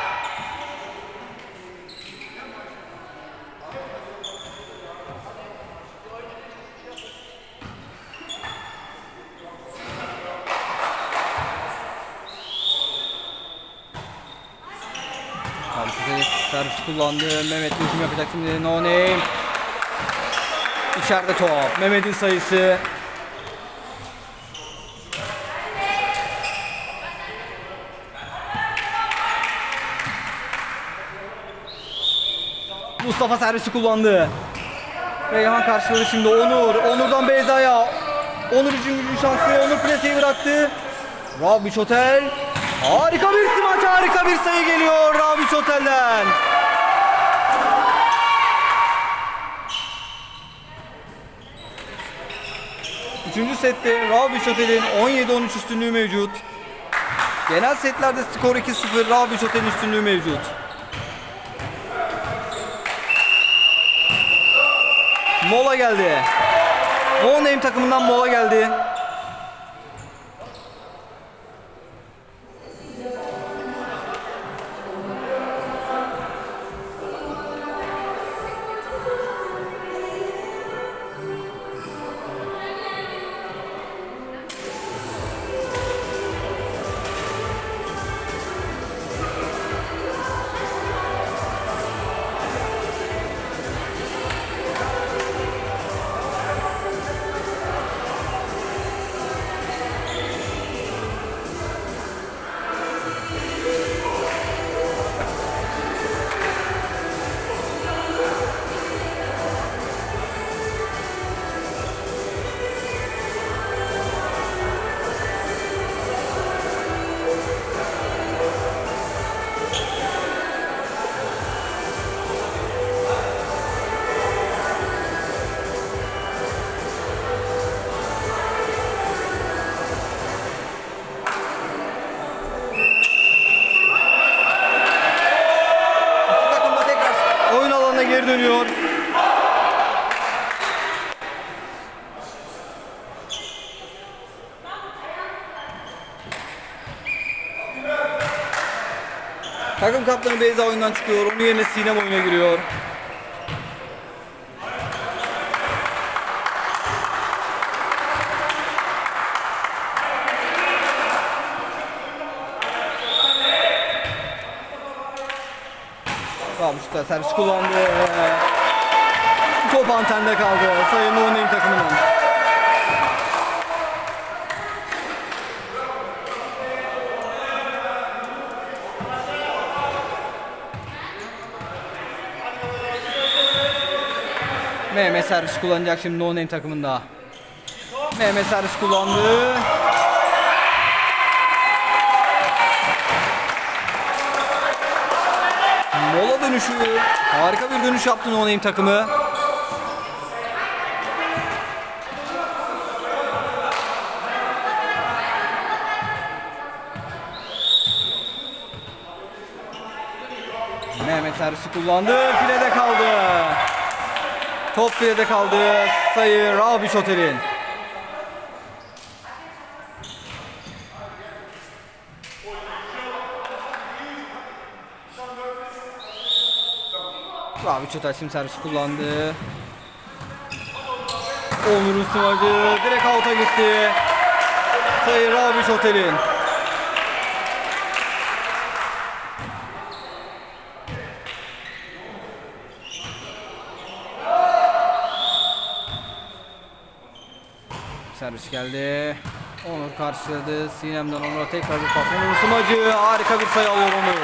Servis kullandı. Mehmet hücum yapacak şimdi. No Name. İçeride top. Mehmet'in sayısı. Mustafa servisi kullandı. Reyhan karşıladı şimdi Onur. Onur'dan Beyza'ya. Onur için gücü şansı. Onur plaseyi bıraktı. Rabiç Otel. Harika bir smaç. Harika bir sayı geliyor Rabiç Otel'den. Üçüncü sette Rabiç Otel'in 17-13 üstünlüğü mevcut. Genel setlerde skor 2-0. Rabiç Otel'in üstünlüğü mevcut. Mola geldi. No Name takımından mola geldi. dönüyor. Takım kaptanı Beyza oyundan çıkıyor. Onun yerine Sinem oyuna giriyor. Rabiş'te servis kullandı. Top antende kaldı. Sayın No Name takımının. Mehmet servis kullanacak şimdi No Name takımında. Mehmet servis kullandı. Mola dönüşü. Harika bir dönüş yaptı No Name takımı. Mehmet servisi kullandı. Filede kaldı. Top filede kaldı. Sayı Rabiş Otel'in. Rabiş Otel şimdi servis kullandı. Onur'un smacı direkt out'a gitti. Sayı Rabiş Otel'in. Servis geldi. Onur karşıladı. Sinem'den Onur'a tekrar bir pas. Onur'un smacı harika bir sayı alıyor Onur.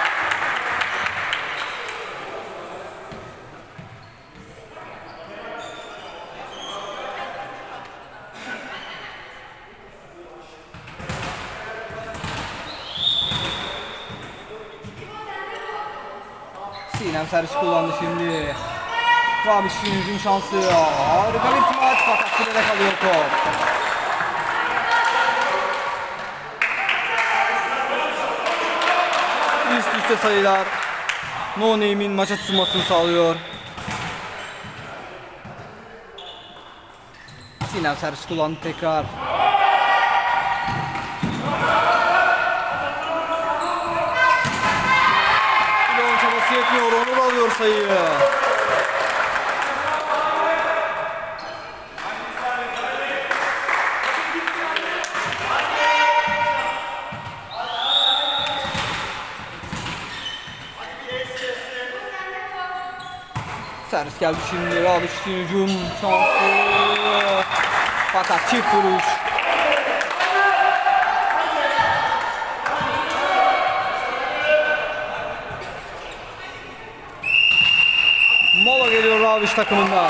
Sinem servis kullandı şimdi. Rabiş'in hücum şansı. Harika bir smaç fakat filede kalıyor top. Üst üste sayılar. No Name'in maça tutulmasını sağlıyor. Sinem servis kullandı tekrar. Filon çabası yetmiyor. Onur alıyor sayıyı. Servis geldi şimdi. Rabiş'in hücum şansı. Fakat çift vuruş. Mola geliyor Rabiş takımından.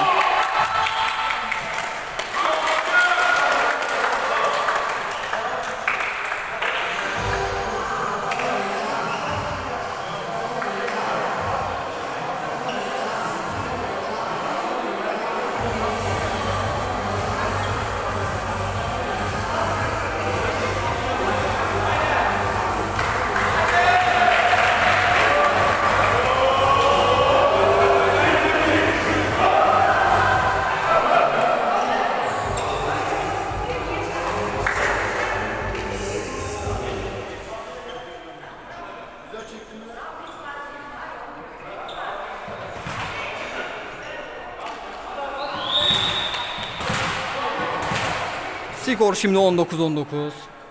Skor şimdi 19-19.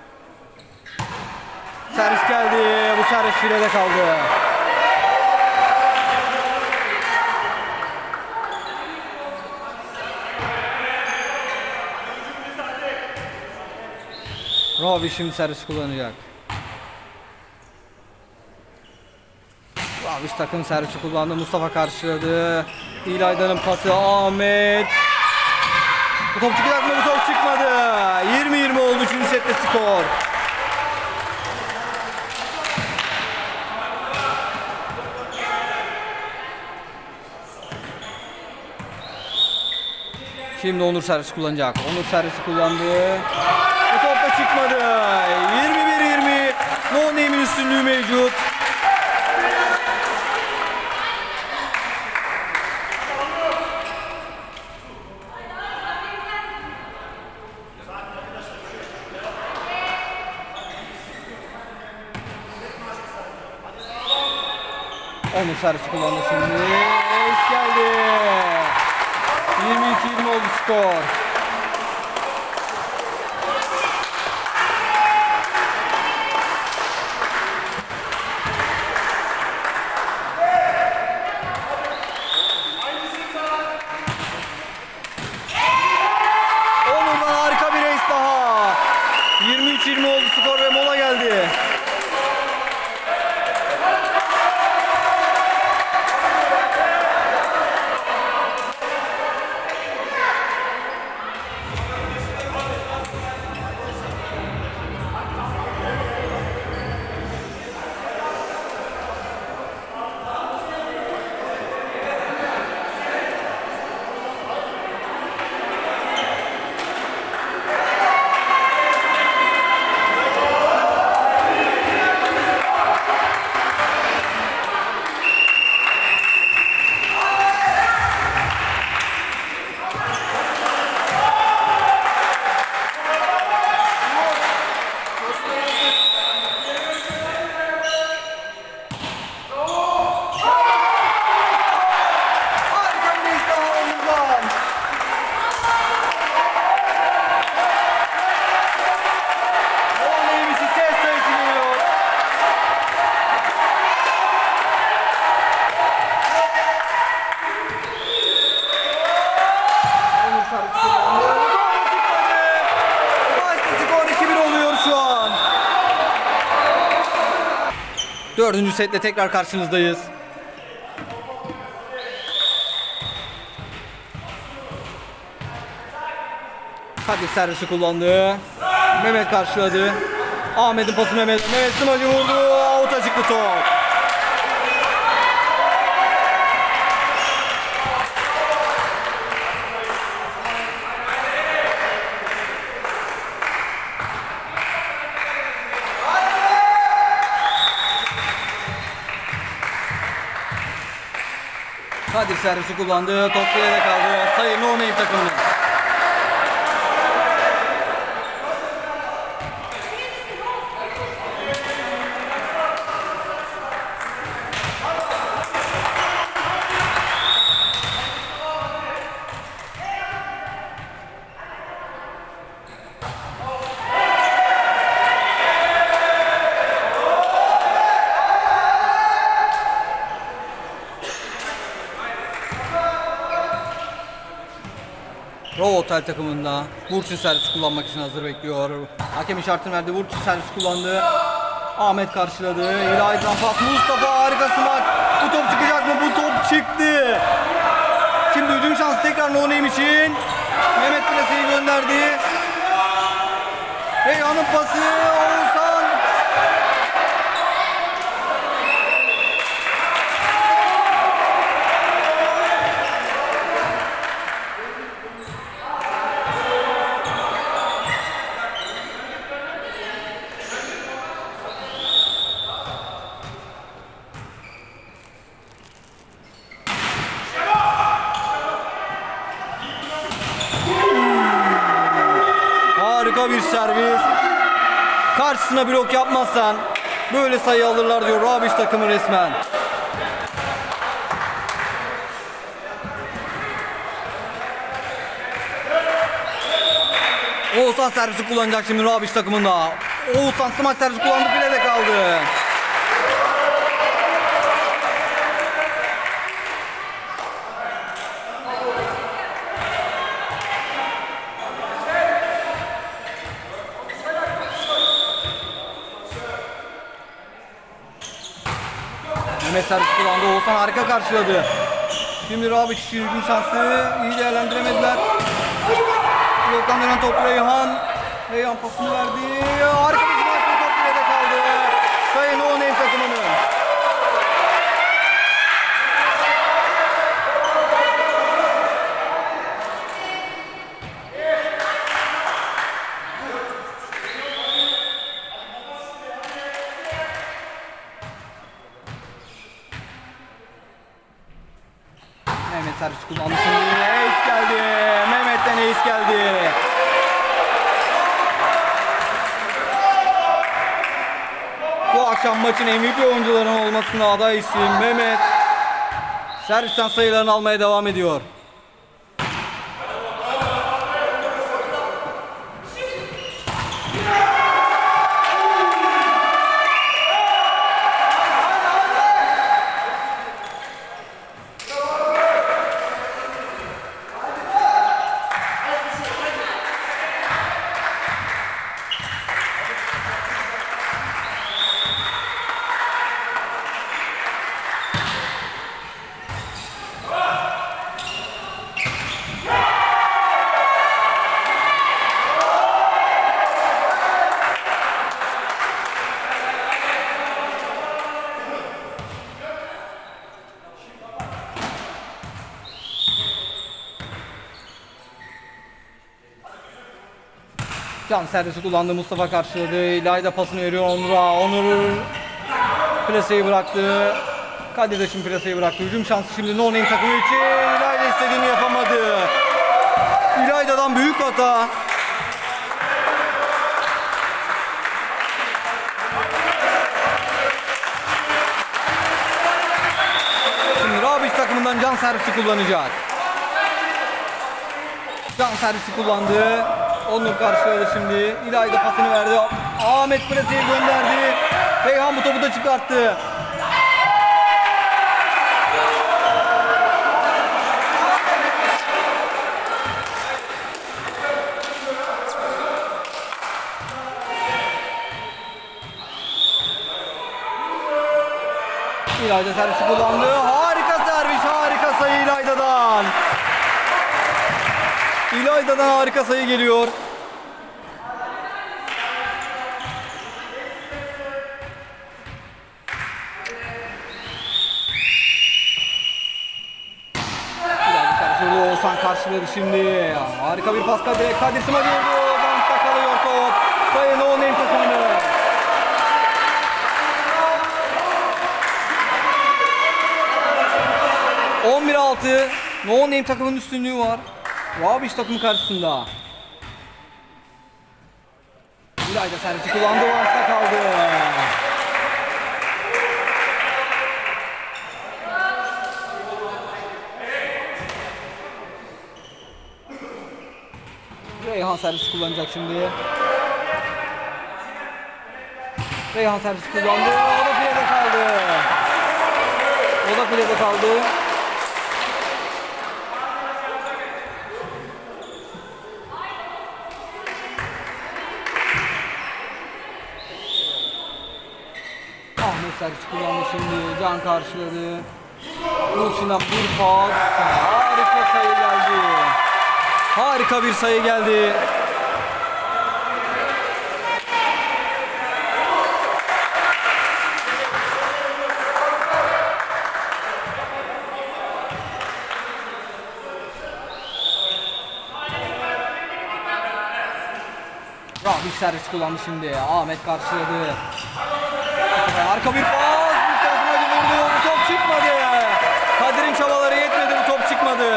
Servis geldi. Bu servis filede kaldı. Rabiş şimdi servis kullanacak. Rabiş takım servisi kullandı. Mustafa karşıladı. İlayda'nın pası Ahmet. Bu top çıkacak mı? Bu top çıkmadı. 20-20 oldu 3. sette skor. Şimdi Onur servis kullanacak. Onur servisi kullandı. Bu top da çıkmadı. 21-20. No Name'in üstünlüğü mevcut. Onur servis kullandı şimdi. Ace geldi. 22-20 oldu skor. Onur'dan harika bir ace daha. 23-20 oldu skor ve mola geldi. Dördüncü setle tekrar karşınızdayız. Kadir servisi kullandı. Mehmet karşıladı. Ahmet'in pası Mehmet. Mehmet smacı vurdu. Out'a çıktı top. Kadir servisi kullandı. Top yere kaldı. Sayı No Name takımının. Rova Otel takımında Burçin servis kullanmak için hazır bekliyor. Hakem işaretini verdi. Burçin servis kullandı. Ahmet karşıladı. İlahi'den pas. Mustafa harika smaç. Bu top çıkacak mı? Bu top çıktı. Şimdi hücum şansı tekrar No Name için. Mehmet plaseyi gönderdi. Reyhan'ın pası. Oğuzhan. Harika bir servis. Karşısına blok yapmazsan böyle sayı alırlar diyor Rabiş takımı resmen. Oğuzhan servisi kullanacak şimdi Rabiş takımında. Oğuzhan smaç servisi kullandı, bile de kaldı. Mehmet servis kullandı. Oğuzhan harika karşıladı. Şimdi Rabiç hücum şansı iyi değerlendiremediler. Bloktan dönen top Reyhan. Reyhan pasını verdi. Harika bir smaç, top bile de kaldı. Sayın No Name takımının. Mehmet servis kullandı şimdi. Ace geldi. Mehmet'ten ace geldi. Bu akşam maçın MVP oyuncularının olmasına aday isim Mehmet servisten sayılarını almaya devam ediyor. Can servisi kullandı, Mustafa karşıladı. İlayda pasını veriyor Onur'a. Onur plaseyi bıraktı. Kadirdaş'ın plaseyi bıraktı. Hücum şansı şimdi No Name takımı için. İlayda istediğini yapamadı. İlayda'dan büyük hata. Şimdi Rabiç takımından can servisi kullanacak. Can servisi kullandı. Onur karşıladı şimdi. İlayda pasını verdi. Ahmet plaseyi gönderdi. Beyhan bu topu da çıkarttı. İlayda servisi kullandı. Harika servis, harika sayı İlayda'dan. İlayda'dan harika sayı geliyor. İlayda servisi Oğuzhan karşıladı şimdi. Harika bir pas Kadir Sima girdi. Bantta kalıyor top. Sayı No Name takımını. ...11-6... No Name takımın üstünlüğü var. Rabiç takımı karşısında. İlayda servisi kullandı, o altta kaldı. Reyhan servisi kullanacak şimdi. Reyhan servisi kullandı, o da filede kaldı. O da filede kaldı. Ahmet servis kullandı şimdi. Can karşıladı. Burçin'den bir pas. Harika sayı geldi. Harika bir sayı geldi. Rabiç servis kullandı şimdi. Ahmet karşıladı. Arka bir pas. Mustafa'ya vurdu. Bu top çıkmadı. Kadir'in çabaları yetmedi. Bu top çıkmadı.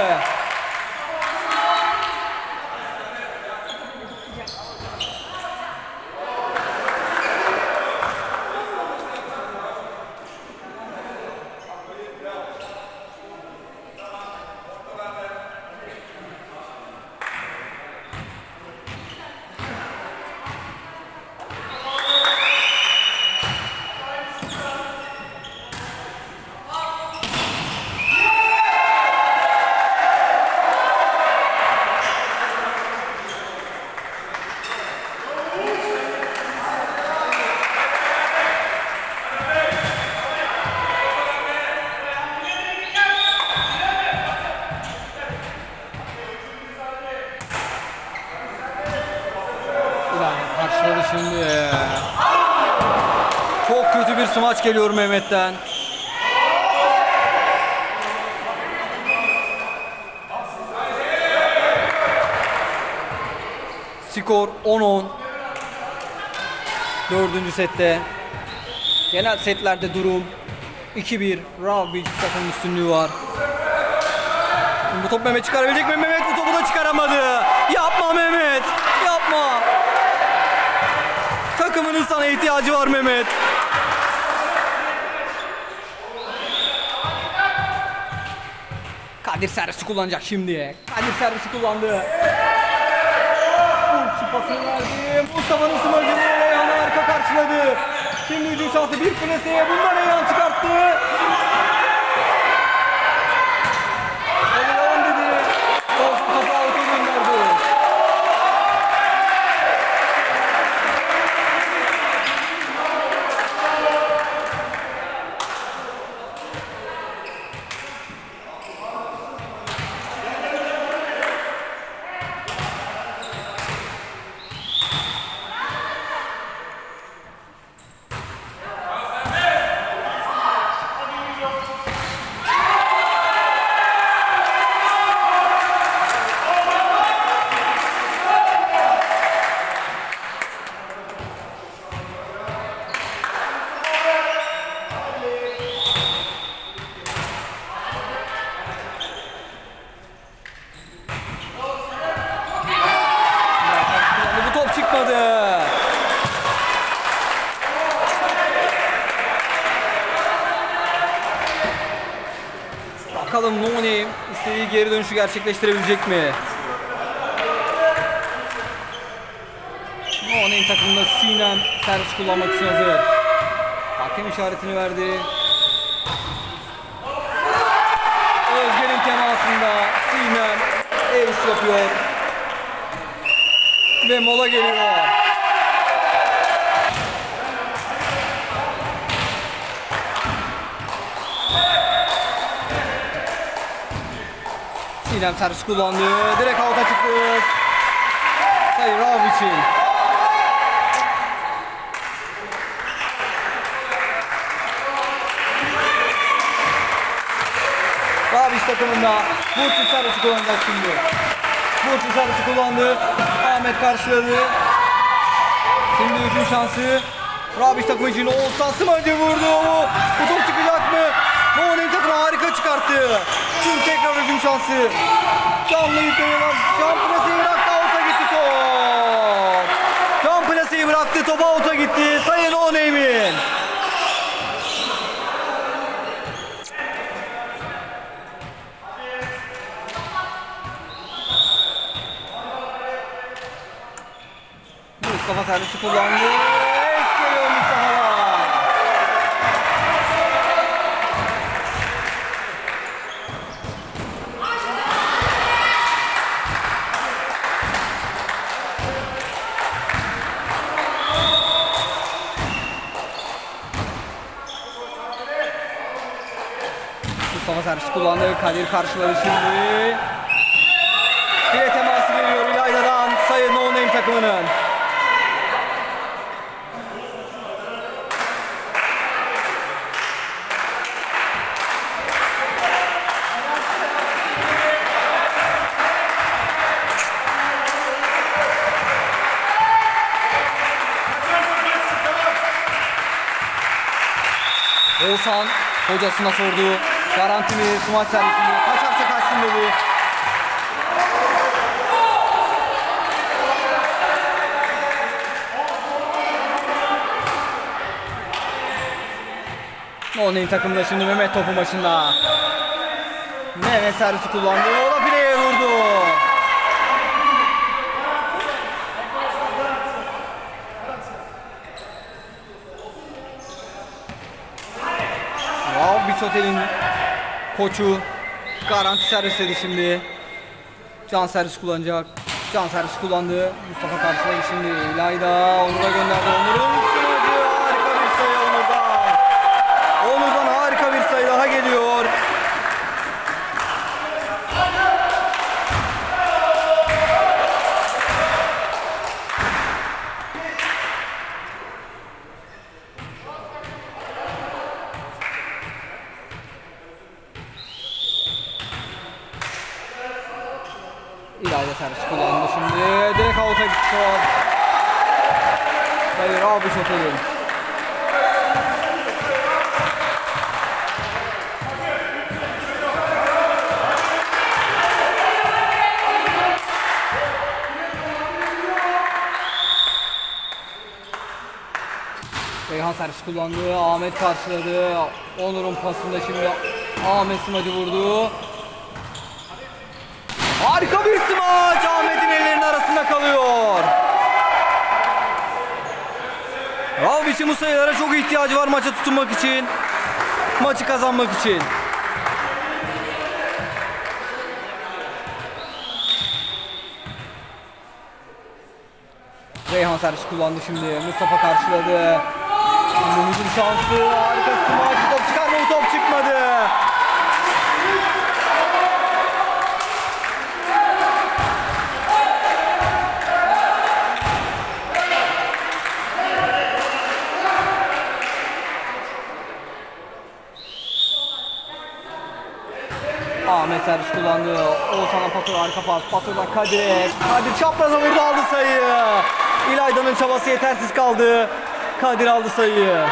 Şimdi çok kötü bir smaç geliyor Mehmet'ten. Skor 10-10. 4. sette. Genel setlerde durum 2-1. Rabiç takımın üstünlüğü var. Bu top Mehmet çıkarabilecek mi? Mehmet bu topu da çıkaramadı. Yapma Mehmet. Yapma. Takımının sana ihtiyacı var Mehmet. Kadir servisi kullanacak şimdi. Kadir servisi kullandı. Burçi pasını verdi. Mustafa'nın sımırcılığı Reyhan'ı arka karşıladı. Şimdi hücum şansı bir kuleseye. Bundan Reyhan çıkarttı. Devam dedi. Olsun topu out'a gönderdi. Bakalım No Name istediği geri dönüşü gerçekleştirebilecek mi? No Name takımında Sinem servis kullanmak için hazır. Hakem işaretini verdi. Özge'nin temasında Sinem ace yapıyor. Ve mola geliyor. Sinem servis kullandı. Direkt out'a çıktı. Sayı Rav için. Raviç takımında Burçin servisi kullanacak şimdi. Burçin servisi kullandı. Ahmet karşıladı. Şimdi hücum şansı. Raviç takımı için Oğuzhan Sımacı vurdu. Bu top çıkacak mı? No Name takımı harika çıkarttı. Şimdi tekrar hücum şansı. Canlı yükleme var. Can plaseyi bıraktı. Out'a gitti top. Can plaseyi bıraktı. Top out'a gitti. Sayın No Name'in. Mustafa servisi kullandı. Es geliyor Mustafa'dan. Mustafa servisi kullandı. Kadir karşıladı şimdi. File teması geliyor İlayda'dan. Sayı No Name takımının. Oğuzhan hocasına sordu. Garanti mi? Smaç servisinde. Kaçarsa kaçsın dedi. No Name takımında şimdi Mehmet topu başında. Mehmet servisi kullandı. O da fileye vurdu. Beach Otel'in koçu garanti servis dedi şimdi. Can servis kullanacak. Can servis kullandı. Mustafa karşıladı şimdi. İlayda Onur'a gönderdi. Onur'un sınırcı. Harika bir sayı Onur'dan. Onur'dan harika bir sayı daha geliyor. İlayda servis kullandı şimdi. Direkt out'a gitti. Hayır abi şotelin. Reyhan servis kullandı. Ahmet karşıladı. Onur'un pasında şimdi Ahmet Sımacı vurdu. Harika bir smaç. Ahmet'in ellerinin arasında kalıyor. Ravbic'in bu sayılara çok ihtiyacı var maça tutunmak için. Maçı kazanmak için. Reyhan servis kullandı şimdi. Mustafa karşıladı. Umut'un şansı. Harika smaç. Bir top çıkar mı? Bu top çıkmadı. Ahmet servis kullandı. Oğuzhan'a Patır arka pas. Patır'dan Kadir. Kadir çapraza vurdu, aldı sayıyı. İlayda'nın çabası yetersiz kaldı. Kadir aldı sayıyı.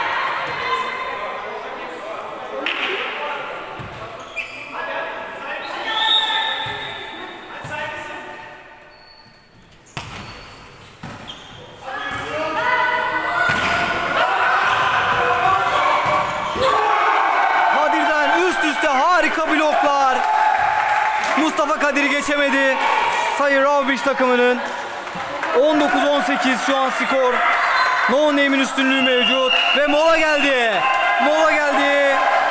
Harika bloklar. Mustafa Kadir'i geçemedi. Sayı Ravbic takımının. 19-18 şu an skor. No Name'in üstünlüğü mevcut. Ve mola geldi. Mola geldi.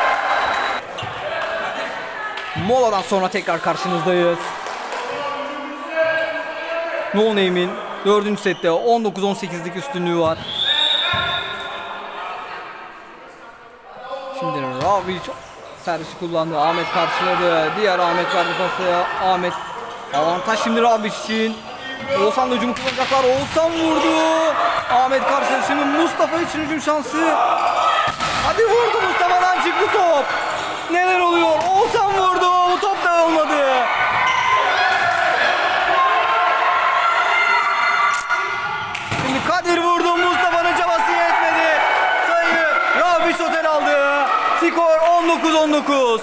Moladan sonra tekrar karşınızdayız. No Name'in 4. sette 19-18'lik üstünlüğü var. Şimdi Ravbic servisi kullandı. Ahmet karşıladı. Diğer Ahmet verdi pası. Ahmet avantaj şimdi Ravbic için. Oğuzhan'la hücumu kullanacaklar. Oğuzhan vurdu. Ahmet karşıladı. Şimdi Mustafa için hücum şansı. Hadi vurdu. Mustafa'dan çıktı top. Neler oluyor? Oğuzhan vurdu. Bu top da olmadı. Şimdi Kadir vurdu. Mustafa'nın çabası yetmedi. Sayı Ravbic Otel aldı. Skor 19-19.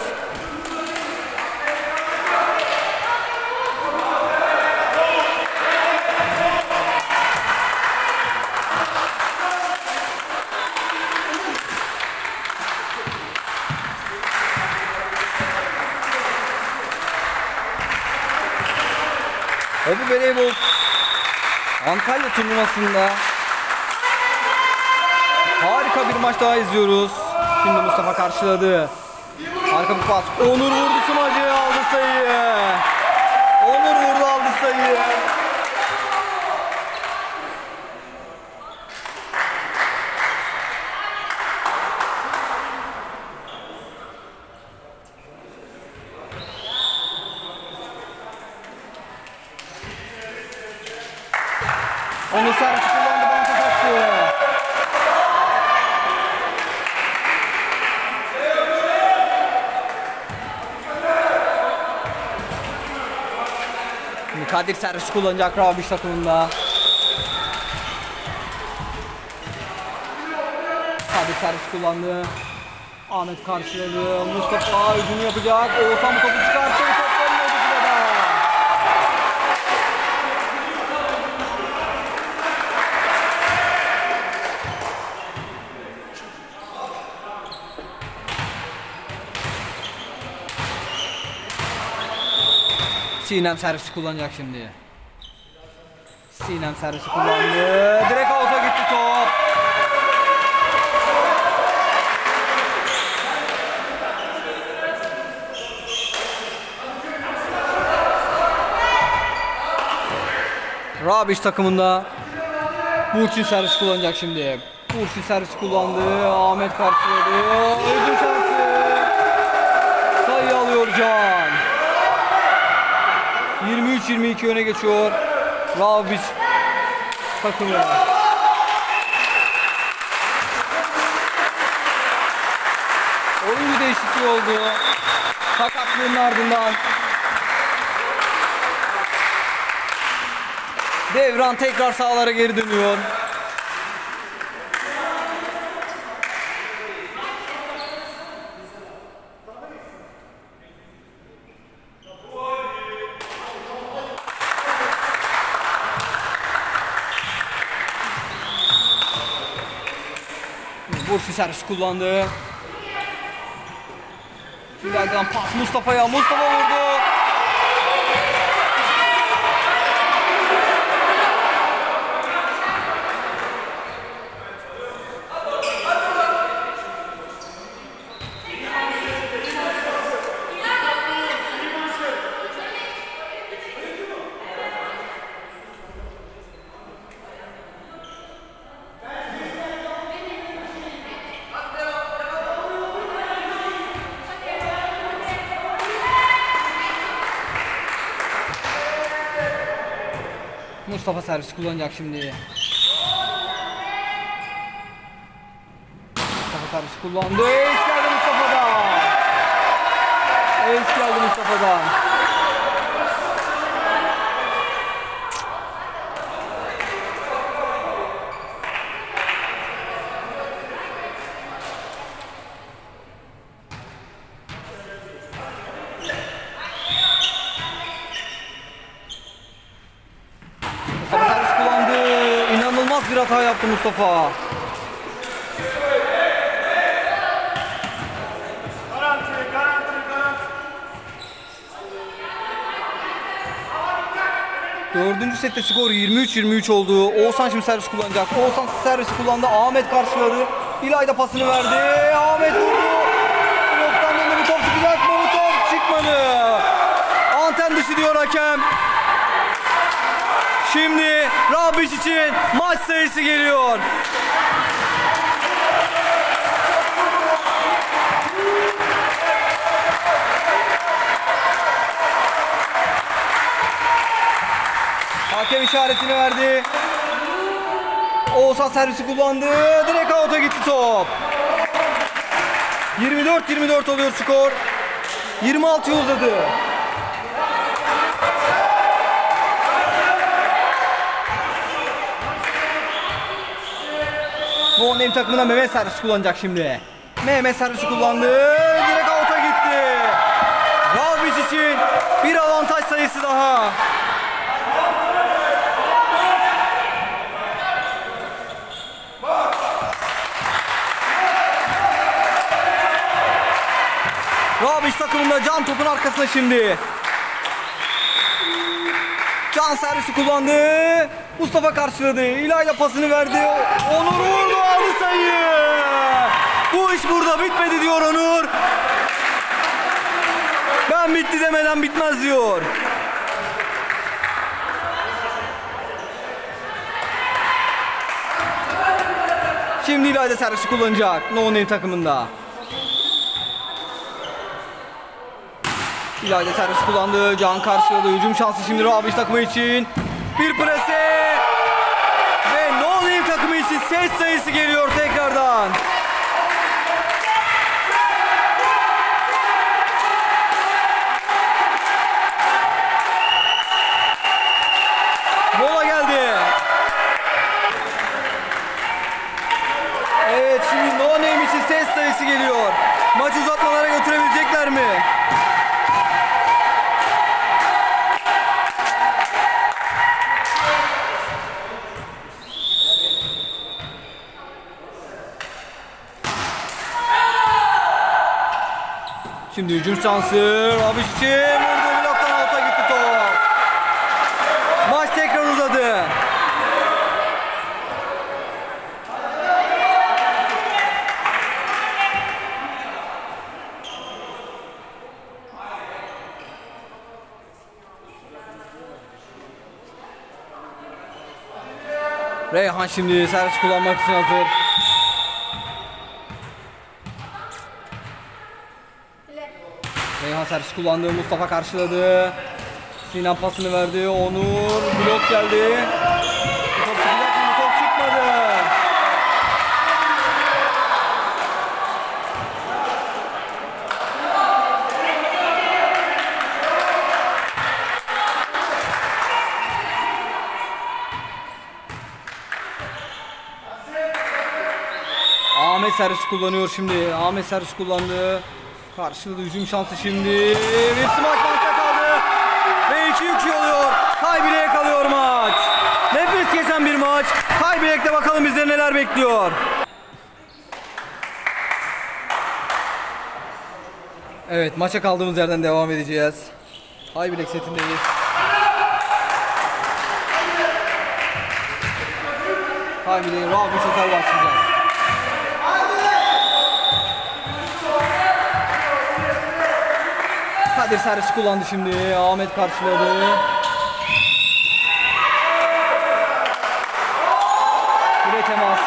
Hobi Voleybol Antalya turnuvasında harika bir maç daha izliyoruz. Şimdi Mustafa karşıladı. Harika bir pas. Onur vurdu, smacı aldı sayıyı. Onur vurdu, aldı sayıyı. Onur servis kullandı, banta taktı. Kadir servis kullanacak Ravbic takımında. Kadir servis kullandı. Ahmet karşıladı. Mustafa hücumu yapacak. Oğuzhan bu topu çıkarttı. Topların ödüsüne de. Sinem servisi kullanacak şimdi. Sinem servisi kullandı. Direkt out'a gitti top. Ravbic takımında Burçin servis kullanacak şimdi. Burçin servisi kullandı. Ahmet karşıladı. Hücum şansı. Sayı alıyor Can. 23-22 öne geçiyor Ravbic takımı. Oyuncu değişikliği oldu. Sakatlığın ardından Devran tekrar sahalara geri dönüyor. Burçin servis kullandı. Şimdiden pas Mustafa'ya. Mustafa vurdu. Mustafa servis kullanacak şimdi. Mustafa servis kullandı. Ace geldi Mustafa'dan. Ace geldi Mustafa'dan. Mustafa servis kullandı. İnanılmaz bir hata yaptı Mustafa. Dördüncü sette skor 23-23 oldu. Oğuzhan şimdi servis kullanacak. Oğuzhan servisi kullandı. Ahmet karşıladı. İlayda pasını verdi. Ahmet vurdu. Bloktan döndü, bir top çıkacak mı? Bu top çıkmadı. Anten dışı diyor hakem. Şimdi Rabiş için maç sayısı geliyor. Hakem işaretini verdi. Oğuzhan servisi kullandı. Direkt out'a gitti top. 24-24 oluyor skor. 26'ya uzadı. No Name takımından Mehmet servis kullanacak şimdi. Mehmet servisi kullandı. Direkt out'a gitti. Rabiş için bir avantaj sayısı daha. Rabiş takımında Can topun arkasına şimdi. Can servisi kullandı. Mustafa karşıladı. İlayda pasını verdi. Onur vurdu, aldı sayıyı. Bu iş burada bitmedi diyor Onur. Ben bitti demeden bitmez diyor. Şimdi İlayda servisi kullanacak. No Name takımında. İlayda servis kullandı. Can karşıladı. Hücum şansı şimdi Rabiş takımı için. Bir prese. Ve No Name takımı için set sayısı geliyor tekrardan. Mola geldi. Evet, şimdi No Name için set sayısı geliyor. Maçı uzatmalara götürebilecekler mi? Şimdi hücum şansı Rabiş için, vurdu, bloktan alta gitti top. Maç tekrar uzadı. Reyhan şimdi servis kullanmak için hazır. Reyhan servis kullandı. Mustafa karşıladı. Sinan pasını verdi. Onur, blok geldi. Top çıkacak mı? Top çıkmadı. Ahmet servis kullanıyor şimdi. Ahmet servis kullandı. Karşıladı, hücum şansı şimdi. Bir smaç maçta kaldı. Ve 2-2 oluyor. Tie'break'e kalıyor maç. Nefes kesen bir maç. Tie'break'te bakalım bizleri neler bekliyor. Evet, maça kaldığımız yerden devam edeceğiz. Tiebreak setindeyiz. Tiebreak'e Rabiş Otel başlayacağız. Kadir servisi kullandı şimdi. Ahmet karşıladı. Bire teması.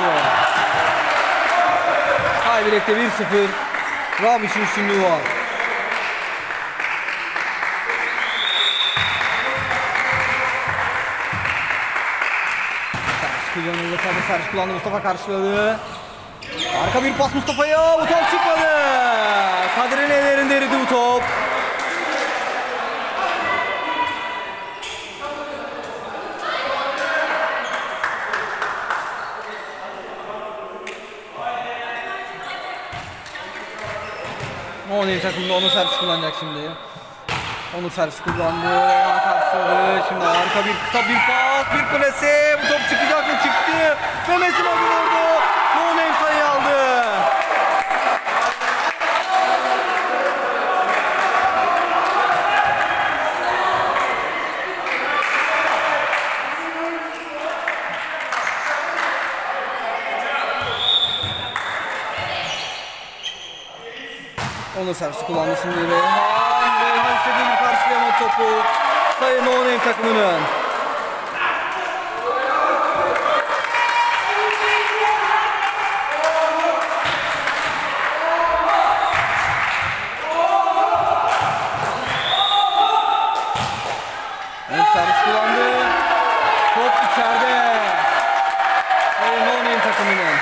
Tiebreak'te 1-0. Rabiş'in üstünlüğü var. kullanıldı. Tabi servis kullandı. Mustafa karşıladı. Arka bir pas Mustafa'ya. Bu top çıkmadı. Kadir'in ellerinde eridi bu top. Onur takımda onu servis kullanacak şimdi. Onu servis kullandı. Karşıladı. Şimdi harika bir kısa bir pas. Bir plase. Bu top çıkacak mı? Çıktı. Ve Messi golü vurdu. Onur sayı aldı. Onu servis kullandı şimdi Reyhan. Reyhan istediği gibi karşılayamadı topu. Sayı No Name takımının. Evet, servis kullandı. Top içeride. Sayı No Name takımının.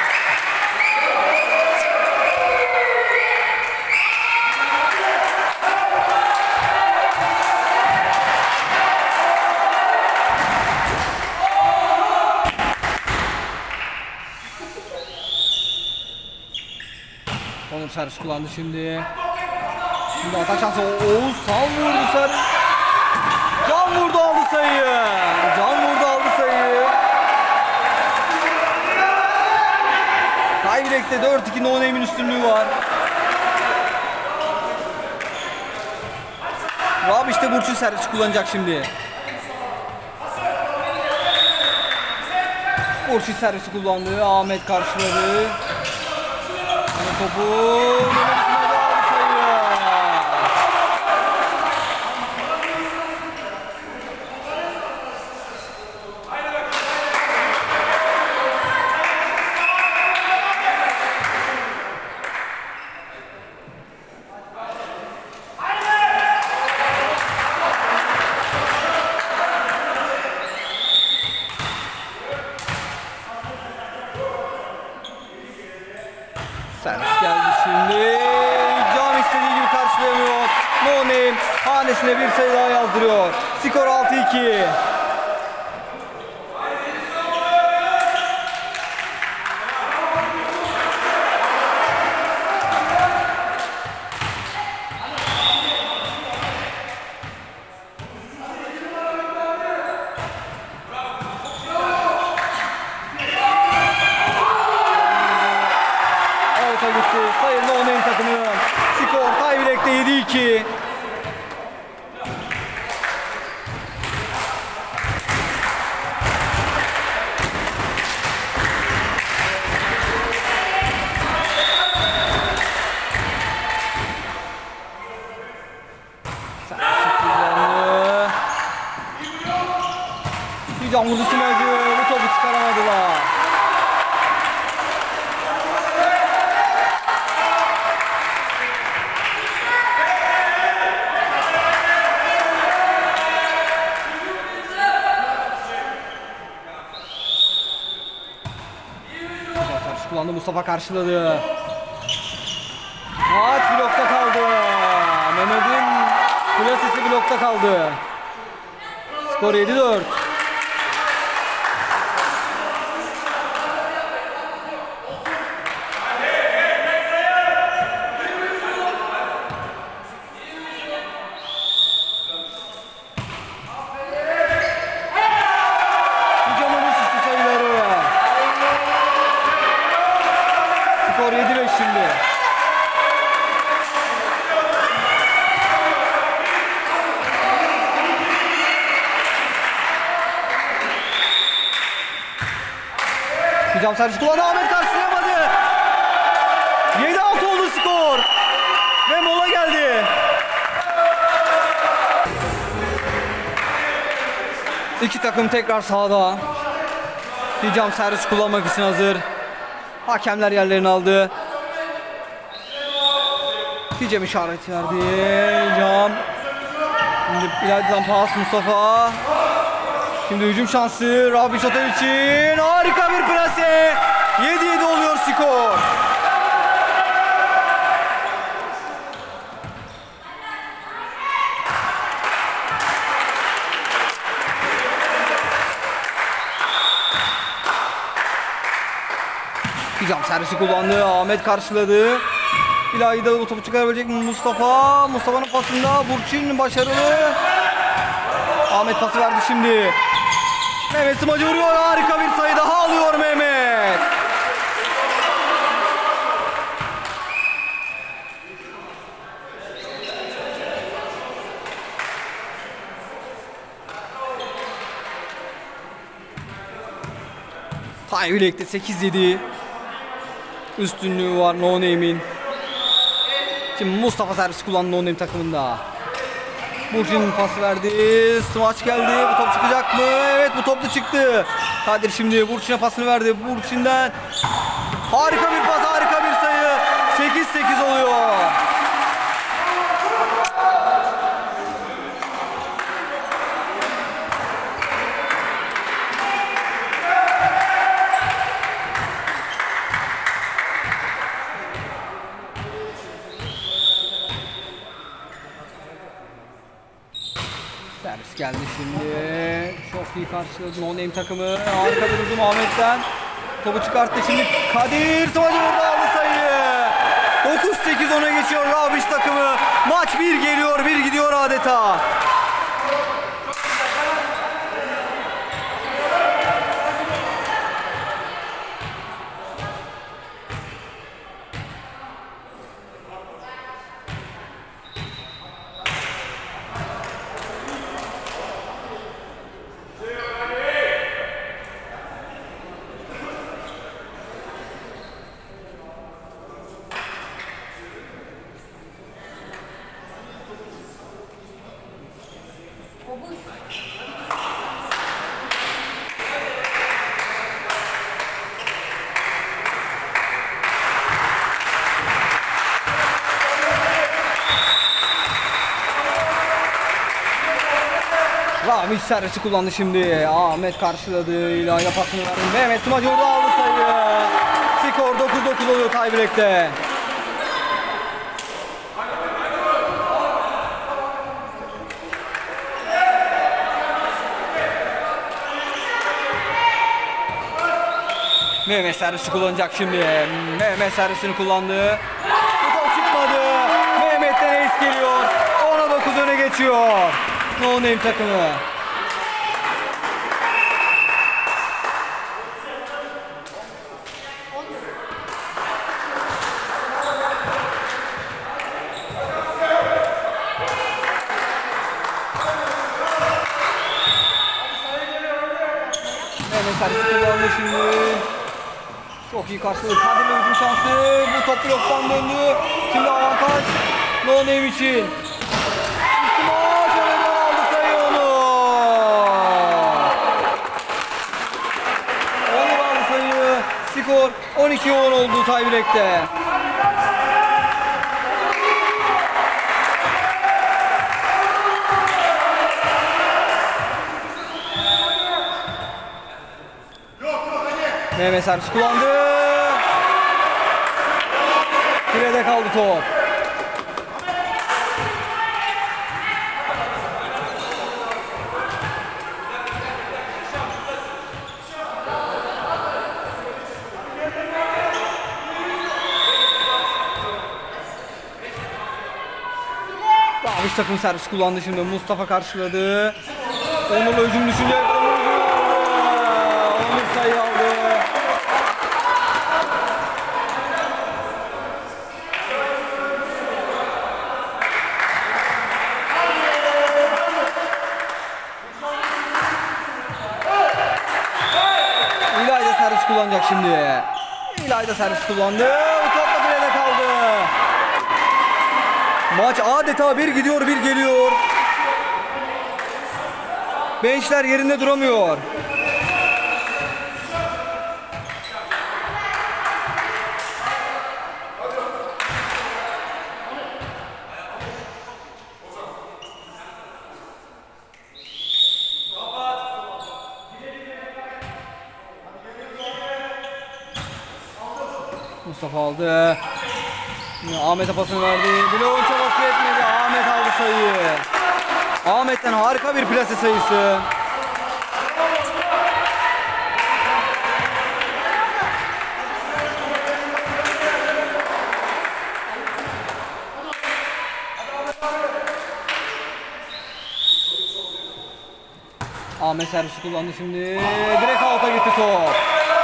Onur servis kullandı şimdi. Şimdi atak şansı. Oğuzhan vurdu servis. Can vurdu aldı sayıyı. Can vurdu aldı sayıyı. Tiebreak'te 4-2 No Name'in üstünlüğü var. Rob işte Burçin servis kullanacak şimdi. Burçin servisi kullandı. Ahmet karşıladı. Topu sayı. Servis geldi şimdi. Can istediği gibi karşılayamıyor. No Name hanesine bir sayı daha yazdırıyor. Skor 6-2. Gitti. Sayın No Name takımı. Skor tiebreak'te 7-2. Servis kullandı. Bir can vurdu Simacı. Bu topu çıkaramadılar. Kullandı, Mustafa karşıladı. Maç blokta kaldı. Mehmet'in klasisi blokta kaldı. Skor 7-4. Skor 7-5 şimdi. Hücam servis kullandı. Ahmet karşılayamadı. 7-6 oldu skor. Ve mola geldi. İki takım tekrar sahada. Hücam servis kullanmak için hazır. Hakemler yerlerini aldı. Hicam işareti verdi. Hicam. Şimdi İlayda'dan pas Mustafa. Şimdi hücum şansı Rabiç Otel için. Harika bir plase. 7-7 oluyor skor. Cam servisi kullandı. Ahmet karşıladı. İlahi da bu topu çıkarabilecek mi Mustafa? Mustafa'nın pasında Burçin başarılı. Ahmet pası verdi şimdi. Mehmet Smacı vuruyor. Harika bir sayı daha alıyor Mehmet. Tayvilek'te 8-7 üstünlüğü var No Name'in. Şimdi Mustafa servis kullandı No Name takımında. Burçin pas verdi. Smaç geldi. Bu top çıkacak mı? Evet, bu top da çıktı. Kadir şimdi Burçin'e pasını verdi. Burçin'den harika bir pas, harika bir sayı. 8-8 oluyor. Servis geldi şimdi. Çok iyi karşıladı No Name takımı. Harika bir hücum Ahmet'ten. Topu çıkarttı şimdi. Kadir Smaç'ı burada aldı sayıyı. 9-8 öne geçiyor Rabiç takımı. Maç bir geliyor, bir gidiyor adeta. Rabiç servisi kullandı şimdi. Ahmet karşıladı. İlahi pasını verdi. Mehmet Smacı orada aldı sayıyı. Skor 9-9 oluyor tiebreak'te. Mehmet servisi kullanacak şimdi. Mehmet servisini kullandı. Bu top çıkmadı. Mehmet'ten ace geliyor. 10'a 9 öne geçiyor No Name takımı. Mehmet servisi kullandı şimdi. Çok iyi karşıladı. Kadir'le hücum şansı. Bu top bloktan döndü. Şimdi avantaj No Name için. Maç oradan aldı sayı onu. Onu aldı sayı. Skor 12-10 oldu tiebreak'te. Mehmet servis kullandı. Filede kaldı top. Rabiç takım servis kullandı şimdi. Mustafa karşıladı. Onur'la hücum düşünecek. Onur sayı aldı. İlahi de servis kullanacak şimdi. İlahi de servis kullandı. Topla filede kaldı. Maç adeta bir gidiyor bir geliyor. Bençler yerinde duramıyor. Mustafa aldı. Ahmet'e pasını verdi. Bloğun çabası yetmedi. Ahmet aldı sayıyı. Ahmet'ten harika bir plase sayısı. Ahmet servisi kullandı şimdi. Direkt alta gitti top.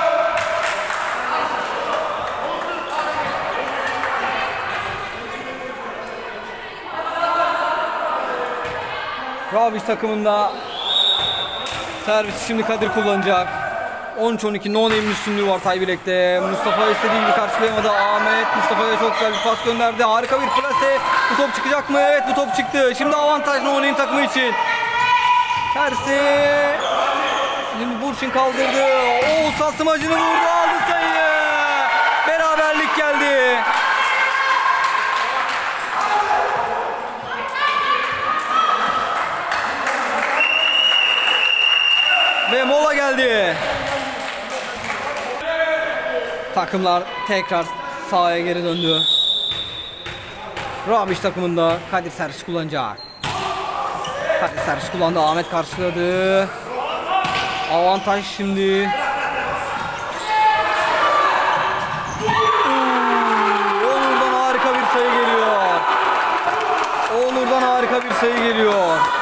Rabiç takımında servis şimdi Kadir kullanacak. 13-12 no name'in üstünlüğü var Taybilek'te. Mustafa istediği gibi karşılayamadı. Ahmet Mustafa'ya çok güzel bir pas gönderdi. Harika bir plase. Bu top çıkacak mı? Evet, bu top çıktı. Şimdi avantaj no name takımı için. Tersi. Şimdi Burçin kaldırdı. Oğuzhan smacını vurdu, aldı sayıyı. Beraberlik geldi. Ve mola geldi. Takımlar tekrar sahaya geri döndü. Rabiç takımında Kadir servis kullanacak. Kadir servis kullandı. Ahmet karşıladı. Avantaj şimdi. Onur'dan harika bir sayı geliyor. Onur'dan harika bir sayı geliyor.